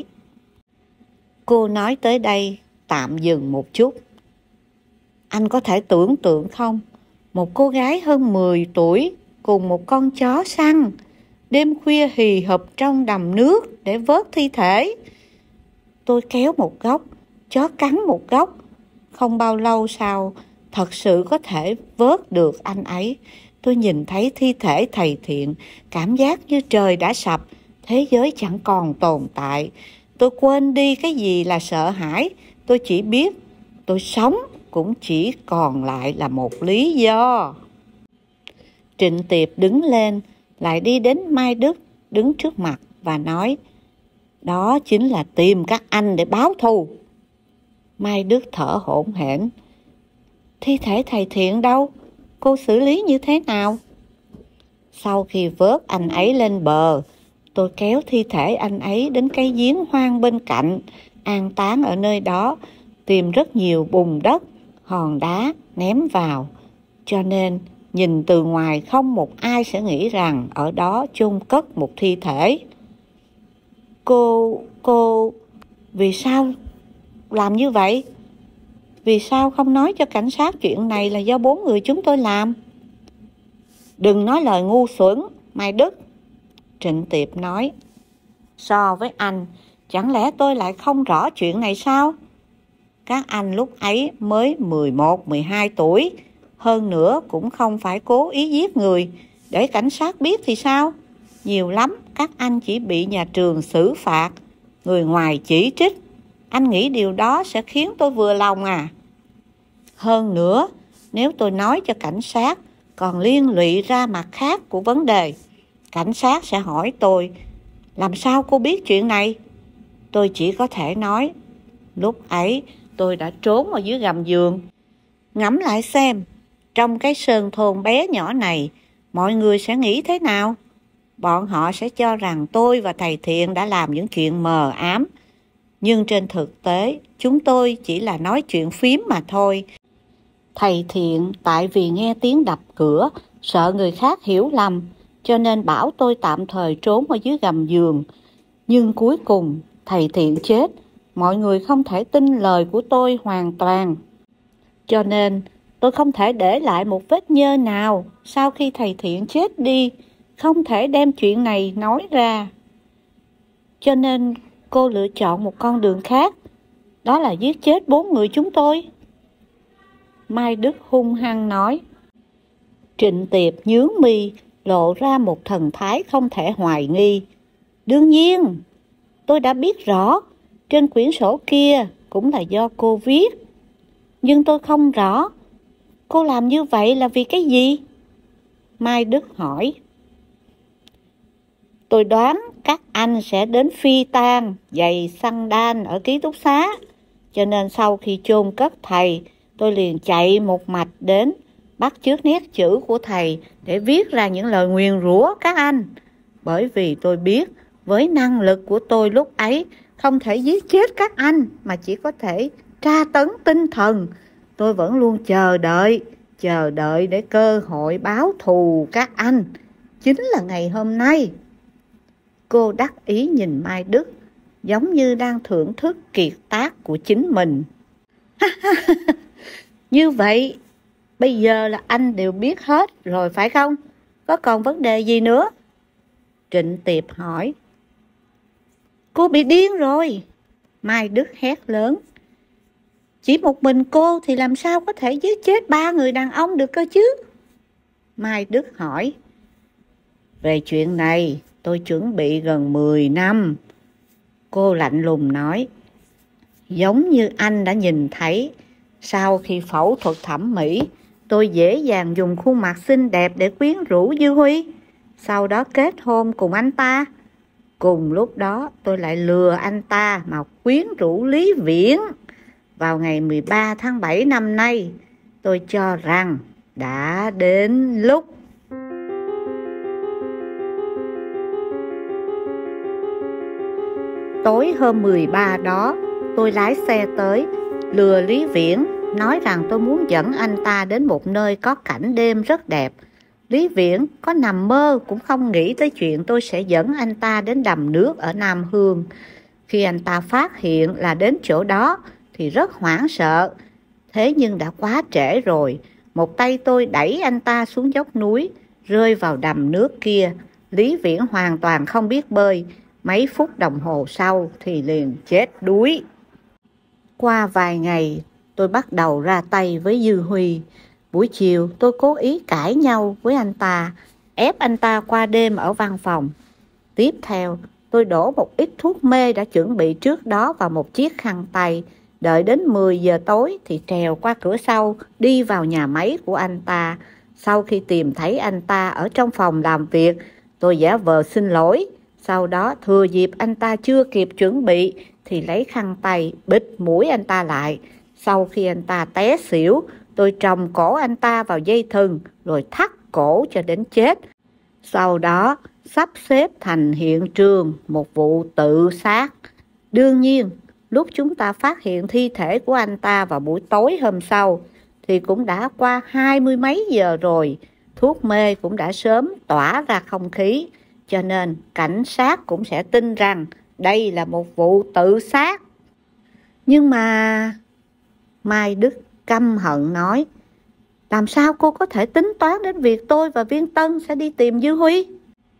A: Cô nói tới đây, tạm dừng một chút. Anh có thể tưởng tượng không? Một cô gái hơn 10 tuổi cùng một con chó săn, đêm khuya hì hụp trong đầm nước để vớt thi thể. Tôi kéo một góc, chó cắn một góc. Không bao lâu sau, thật sự có thể vớt được anh ấy. Tôi nhìn thấy thi thể thầy Thiện, cảm giác như trời đã sập, thế giới chẳng còn tồn tại. Tôi quên đi cái gì là sợ hãi, tôi chỉ biết tôi sống cũng chỉ còn lại là một lý do. Trịnh Tiệp đứng lên, lại đi đến Mai Đức, đứng trước mặt và nói, đó chính là tìm các anh để báo thù. Mai Đức thở hổn hển. Thi thể thầy Thiện đâu? Cô xử lý như thế nào? Sau khi vớt anh ấy lên bờ, tôi kéo thi thể anh ấy đến cái giếng hoang bên cạnh, an táng ở nơi đó, tìm rất nhiều bùn đất, hòn đá ném vào. Cho nên, nhìn từ ngoài không một ai sẽ nghĩ rằng ở đó chôn cất một thi thể. Cô, vì sao làm như vậy? Vì sao không nói cho cảnh sát chuyện này là do 4 người chúng tôi làm? Đừng nói lời ngu xuẩn, Mai Đức. Trịnh Tiệp nói, so với anh, chẳng lẽ tôi lại không rõ chuyện này sao? Các anh lúc ấy mới 11, 12 tuổi, hơn nữa cũng không phải cố ý giết người, để cảnh sát biết thì sao? Nhiều lắm, các anh chỉ bị nhà trường xử phạt, người ngoài chỉ trích. Anh nghĩ điều đó sẽ khiến tôi vừa lòng à? Hơn nữa, nếu tôi nói cho cảnh sát, còn liên lụy ra mặt khác của vấn đề. Cảnh sát sẽ hỏi tôi, làm sao cô biết chuyện này? Tôi chỉ có thể nói, lúc ấy tôi đã trốn ở dưới gầm giường. Ngẫm lại xem, trong cái sơn thôn bé nhỏ này, mọi người sẽ nghĩ thế nào? Bọn họ sẽ cho rằng tôi và thầy Thiện đã làm những chuyện mờ ám. Nhưng trên thực tế, chúng tôi chỉ là nói chuyện phím mà thôi. Thầy Thiện tại vì nghe tiếng đập cửa, sợ người khác hiểu lầm, cho nên bảo tôi tạm thời trốn ở dưới gầm giường. Nhưng cuối cùng, thầy Thiện chết, mọi người không thể tin lời của tôi hoàn toàn. Cho nên, tôi không thể để lại một vết nhơ nào sau khi thầy Thiện chết đi. không thể đem chuyện này nói ra. Cho nên cô lựa chọn một con đường khác, đó là giết chết 4 người chúng tôi. Mai Đức hung hăng nói. Trịnh Tiệp nhướng mi, lộ ra một thần thái không thể hoài nghi. Đương nhiên, tôi đã biết rõ, trên quyển sổ kia cũng là do cô viết. Nhưng tôi không rõ, cô làm như vậy là vì cái gì? Mai Đức hỏi. Tôi đoán các anh sẽ đến phi tang giày sandal ở ký túc xá. Cho nên sau khi chôn cất thầy, tôi liền chạy một mạch đến, bắt chước nét chữ của thầy để viết ra những lời nguyền rủa các anh. Bởi vì tôi biết với năng lực của tôi lúc ấy không thể giết chết các anh mà chỉ có thể tra tấn tinh thần. Tôi vẫn luôn chờ đợi để cơ hội báo thù các anh. Chính là ngày hôm nay. Cô đắc ý nhìn Mai Đức, giống như đang thưởng thức kiệt tác của chính mình. Như vậy, bây giờ là anh đều biết hết rồi phải không? Có còn vấn đề gì nữa? Trịnh Tiệp hỏi. Cô bị điên rồi. Mai Đức hét lớn. Chỉ một mình cô thì làm sao có thể giết chết 3 người đàn ông được cơ chứ? Mai Đức hỏi. Về chuyện này, tôi chuẩn bị gần 10 năm. Cô lạnh lùng nói. Giống như anh đã nhìn thấy, sau khi phẫu thuật thẩm mỹ, tôi dễ dàng dùng khuôn mặt xinh đẹp để quyến rũ Dư Huy, sau đó kết hôn cùng anh ta. Cùng lúc đó tôi lại lừa anh ta mà quyến rũ Lý Viễn. Vào ngày 13 tháng 7 năm nay, tôi cho rằng đã đến lúc. Tối hôm 13 đó, tôi lái xe tới, lừa Lý Viễn, nói rằng tôi muốn dẫn anh ta đến một nơi có cảnh đêm rất đẹp. Lý Viễn có nằm mơ cũng không nghĩ tới chuyện tôi sẽ dẫn anh ta đến đầm nước ở Nam Hương. Khi anh ta phát hiện là đến chỗ đó thì rất hoảng sợ. Thế nhưng đã quá trễ rồi. Một tay tôi đẩy anh ta xuống dốc núi, rơi vào đầm nước kia. Lý Viễn hoàn toàn không biết bơi. Mấy phút đồng hồ sau thì liền chết đuối. Qua vài ngày, tôi bắt đầu ra tay với Dư Huy. Buổi chiều tôi cố ý cãi nhau với anh ta, ép anh ta qua đêm ở văn phòng. Tiếp theo, tôi đổ một ít thuốc mê đã chuẩn bị trước đó vào một chiếc khăn tay. Đợi đến 10 giờ tối thì trèo qua cửa sau, đi vào nhà máy của anh ta. Sau khi tìm thấy anh ta ở trong phòng làm việc, tôi giả vờ xin lỗi. Sau đó thừa dịp anh ta chưa kịp chuẩn bị thì lấy khăn tay bịt mũi anh ta lại. Sau khi anh ta té xỉu, tôi trồng cổ anh ta vào dây thừng rồi thắt cổ cho đến chết. Sau đó sắp xếp thành hiện trường một vụ tự sát. Đương nhiên, lúc chúng ta phát hiện thi thể của anh ta vào buổi tối hôm sau thì cũng đã qua 20 mấy giờ rồi. Thuốc mê cũng đã sớm tỏa ra không khí, cho nên cảnh sát cũng sẽ tin rằng đây là một vụ tự sát. Nhưng mà Mai Đức căm hận nói, làm sao cô có thể tính toán đến việc tôi và Viên Tân sẽ đi tìm Dư Huy?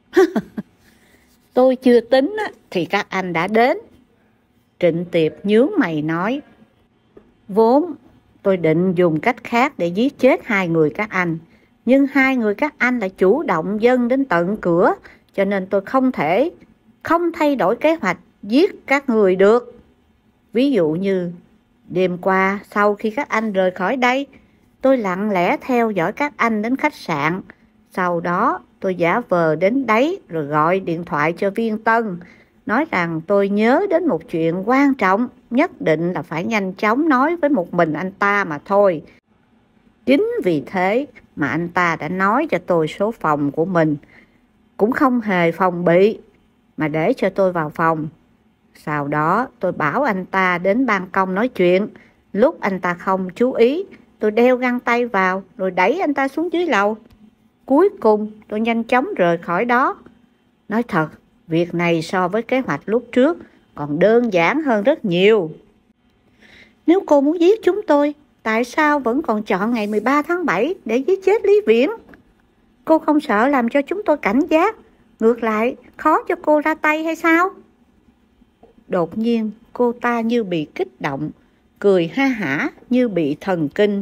A: Tôi chưa tính thì các anh đã đến. Trịnh Tiệp nhướng mày nói, vốn tôi định dùng cách khác để giết chết 2 người các anh, nhưng 2 người các anh lại chủ động dâng đến tận cửa, cho nên tôi không thay đổi kế hoạch giết các người được. Ví dụ như đêm qua sau khi các anh rời khỏi đây, tôi lặng lẽ theo dõi các anh đến khách sạn. Sau đó tôi giả vờ đến đấy rồi gọi điện thoại cho Viên Tân, nói rằng tôi nhớ đến một chuyện quan trọng, nhất định là phải nhanh chóng nói với một mình anh ta mà thôi. Chính vì thế mà anh ta đã nói cho tôi số phòng của mình, cũng không hề phòng bị mà để cho tôi vào phòng. Sau đó tôi bảo anh ta đến ban công nói chuyện. Lúc anh ta không chú ý, tôi đeo găng tay vào rồi đẩy anh ta xuống dưới lầu. Cuối cùng tôi nhanh chóng rời khỏi đó. Nói thật, việc này so với kế hoạch lúc trước còn đơn giản hơn rất nhiều. Nếu cô muốn giết chúng tôi, tại sao vẫn còn chọn ngày 13 tháng 7 để giết chết Lý Viễn? Cô không sợ làm cho chúng tôi cảnh giác, ngược lại khó cho cô ra tay hay sao? Đột nhiên cô ta như bị kích động, cười ha hả như bị thần kinh.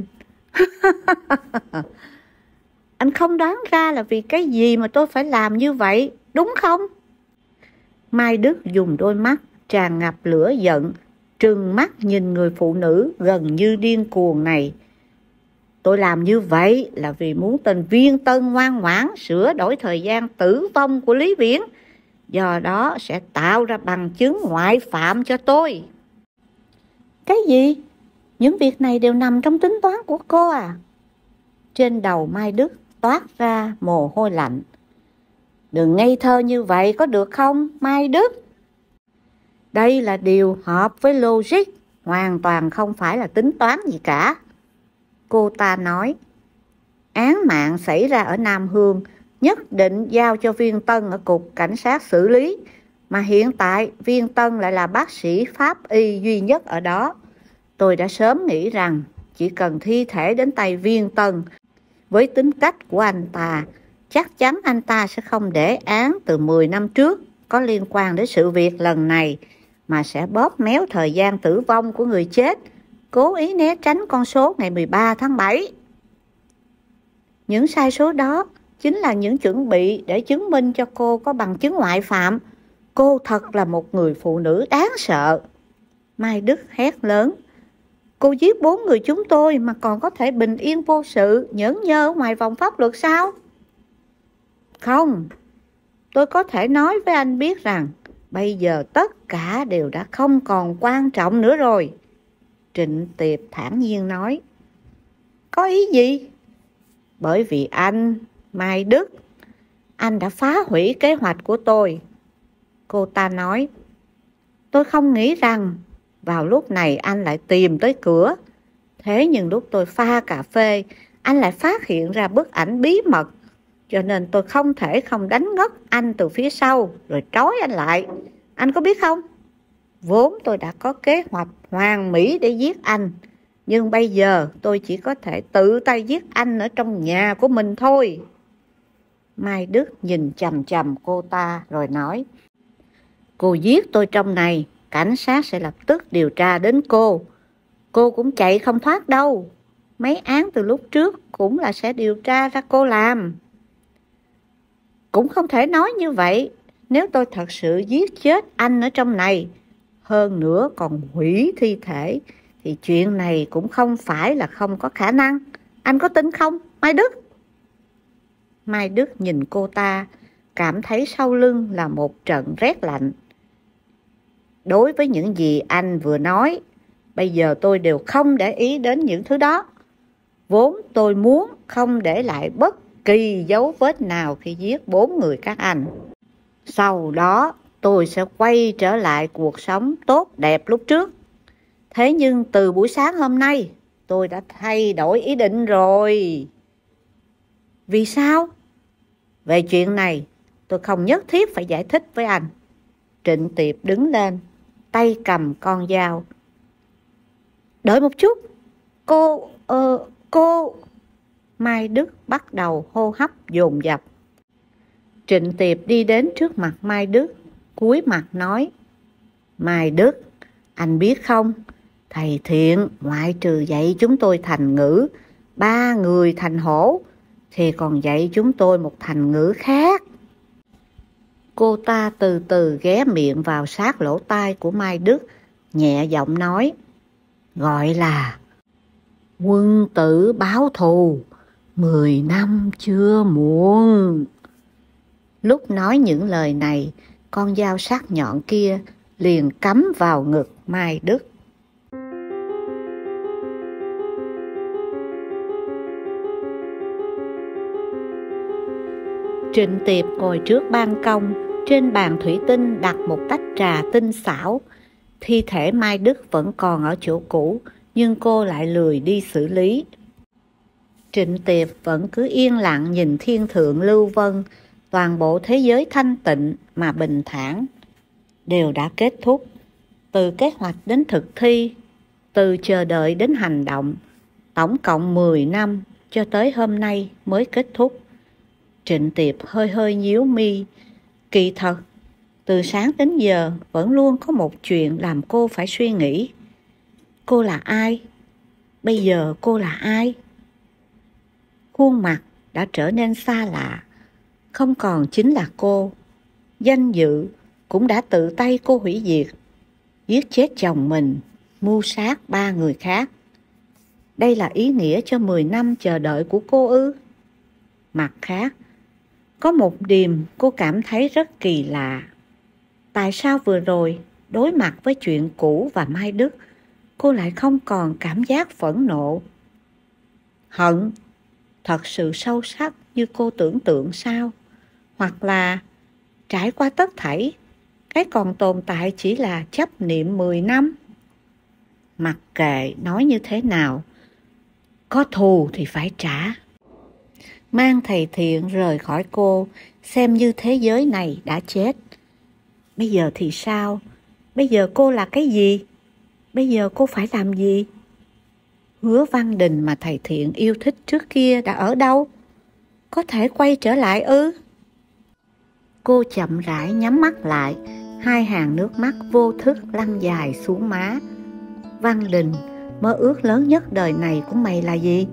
A: Anh không đoán ra là vì cái gì mà tôi phải làm như vậy, đúng không? Mai Đức dùng đôi mắt tràn ngập lửa giận, trừng mắt nhìn người phụ nữ gần như điên cuồng này. Tôi làm như vậy là vì muốn tên Viên Tân ngoan ngoãn sửa đổi thời gian tử vong của Lý Viễn, do đó sẽ tạo ra bằng chứng ngoại phạm cho tôi. Cái gì? Những việc này đều nằm trong tính toán của cô à? Trên đầu Mai Đức toát ra mồ hôi lạnh. Đừng ngây thơ như vậy có được không, Mai Đức? Đây là điều hợp với logic, hoàn toàn không phải là tính toán gì cả. Cô ta nói, án mạng xảy ra ở Nam Hương, nhất định giao cho Viên Tân ở cục cảnh sát xử lý, mà hiện tại Viên Tân lại là bác sĩ pháp y duy nhất ở đó. Tôi đã sớm nghĩ rằng chỉ cần thi thể đến tay Viên Tân, với tính cách của anh ta, chắc chắn anh ta sẽ không để án từ 10 năm trước có liên quan đến sự việc lần này, mà sẽ bóp méo thời gian tử vong của người chết, cố ý né tránh con số ngày 13 tháng 7. Những sai số đó chính là những chuẩn bị để chứng minh cho cô có bằng chứng ngoại phạm. Cô thật là một người phụ nữ đáng sợ. Mai Đức hét lớn. Cô giết 4 người chúng tôi mà còn có thể bình yên vô sự, nhởn nhơ ngoài vòng pháp luật sao? Không, tôi có thể nói với anh biết rằng bây giờ tất cả đều đã không còn quan trọng nữa rồi. Trịnh Tiệp thản nhiên nói. Có ý gì? Bởi vì anh, Mai Đức, anh đã phá hủy kế hoạch của tôi. Cô ta nói. Tôi không nghĩ rằng vào lúc này anh lại tìm tới cửa. Thế nhưng lúc tôi pha cà phê, anh lại phát hiện ra bức ảnh bí mật. Cho nên tôi không thể không đánh ngất anh từ phía sau rồi trói anh lại. Anh có biết không? Vốn tôi đã có kế hoạch hoàn mỹ để giết anh. Nhưng bây giờ tôi chỉ có thể tự tay giết anh ở trong nhà của mình thôi. Mai Đức nhìn chằm chằm cô ta rồi nói. Cô giết tôi trong này, cảnh sát sẽ lập tức điều tra đến cô. Cô cũng chạy không thoát đâu. Mấy án từ lúc trước cũng là sẽ điều tra ra cô làm. Cũng không thể nói như vậy. Nếu tôi thật sự giết chết anh ở trong này, hơn nữa còn hủy thi thể, thì chuyện này cũng không phải là không có khả năng. Anh có tin không, Mai Đức? Mai Đức nhìn cô ta, cảm thấy sau lưng là một trận rét lạnh. Đối với những gì anh vừa nói, bây giờ tôi đều không để ý đến những thứ đó. Vốn tôi muốn không để lại bất kỳ dấu vết nào khi giết 4 người các anh. Sau đó tôi sẽ quay trở lại cuộc sống tốt đẹp lúc trước. Thế nhưng từ buổi sáng hôm nay, tôi đã thay đổi ý định rồi. Vì sao? Về chuyện này, tôi không nhất thiết phải giải thích với anh. Trịnh Tiệp đứng lên, tay cầm con dao. Đợi một chút. Cô... Mai Đức bắt đầu hô hấp dồn dập. Trịnh Tiệp đi đến trước mặt Mai Đức, cúi mặt nói. Mai Đức, anh biết không, thầy Thiện ngoại trừ dạy chúng tôi thành ngữ 3 người thành hổ, thì còn dạy chúng tôi một thành ngữ khác. Cô ta từ từ ghé miệng vào sát lỗ tai của Mai Đức, nhẹ giọng nói. Gọi là quân tử báo thù, 10 năm chưa muộn. Lúc nói những lời này, con dao sắc nhọn kia liền cắm vào ngực Mai Đức. Trịnh Tiệp ngồi trước ban công, trên bàn thủy tinh đặt một tách trà tinh xảo. Thi thể Mai Đức vẫn còn ở chỗ cũ, nhưng cô lại lười đi xử lý. Trịnh Tiệp vẫn cứ yên lặng nhìn thiên thượng lưu vân, toàn bộ thế giới thanh tịnh mà bình thản. Đều đã kết thúc, từ kế hoạch đến thực thi, từ chờ đợi đến hành động, tổng cộng 10 năm cho tới hôm nay mới kết thúc. Trịnh Tiệp hơi hơi nhíu mi. Kỳ thật, từ sáng đến giờ vẫn luôn có một chuyện làm cô phải suy nghĩ. Cô là ai? Bây giờ cô là ai? Khuôn mặt đã trở nên xa lạ, không còn chính là cô. Danh dự cũng đã tự tay cô hủy diệt, giết chết chồng mình, mưu sát 3 người khác. Đây là ý nghĩa cho 10 năm chờ đợi của cô ư? Mặt khác, có một điểm cô cảm thấy rất kỳ lạ. Tại sao vừa rồi đối mặt với chuyện cũ và Mai Đức, cô lại không còn cảm giác phẫn nộ, hận thật sự sâu sắc như cô tưởng tượng sao? Hoặc là trải qua tất thảy, cái còn tồn tại chỉ là chấp niệm 10 năm? Mặc kệ nói như thế nào, có thù thì phải trả. Mang thầy Thiện rời khỏi cô, xem như thế giới này đã chết. Bây giờ thì sao? Bây giờ cô là cái gì? Bây giờ cô phải làm gì? Hứa Văn Đình mà thầy Thiện yêu thích trước kia đã ở đâu? Có thể quay trở lại ư? Cô chậm rãi nhắm mắt lại, 2 hàng nước mắt vô thức lăn dài xuống má. Văn Đình, mơ ước lớn nhất đời này của mày là gì?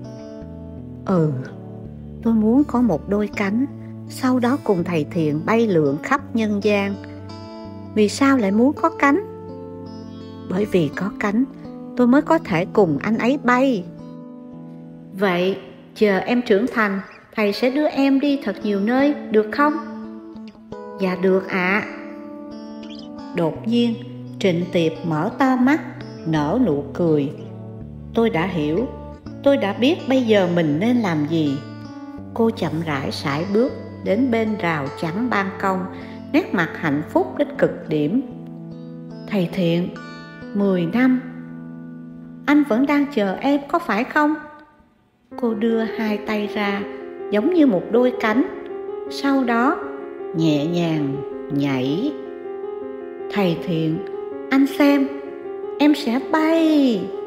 A: Tôi muốn có một đôi cánh, sau đó cùng thầy Thiện bay lượn khắp nhân gian. Vì sao lại muốn có cánh? Bởi vì có cánh, tôi mới có thể cùng anh ấy bay. Vậy, chờ em trưởng thành, thầy sẽ đưa em đi thật nhiều nơi, được không? Dạ được ạ. Đột nhiên, Trịnh Tiệp mở to mắt, nở nụ cười. Tôi đã hiểu, tôi đã biết bây giờ mình nên làm gì. Cô chậm rãi sải bước đến bên rào chắn ban công, nét mặt hạnh phúc đến cực điểm. Thầy Thiện, 10 năm, anh vẫn đang chờ em có phải không? Cô đưa 2 tay ra, giống như một đôi cánh, sau đó nhẹ nhàng nhảy. Thầy Thiện, anh xem, em sẽ bay.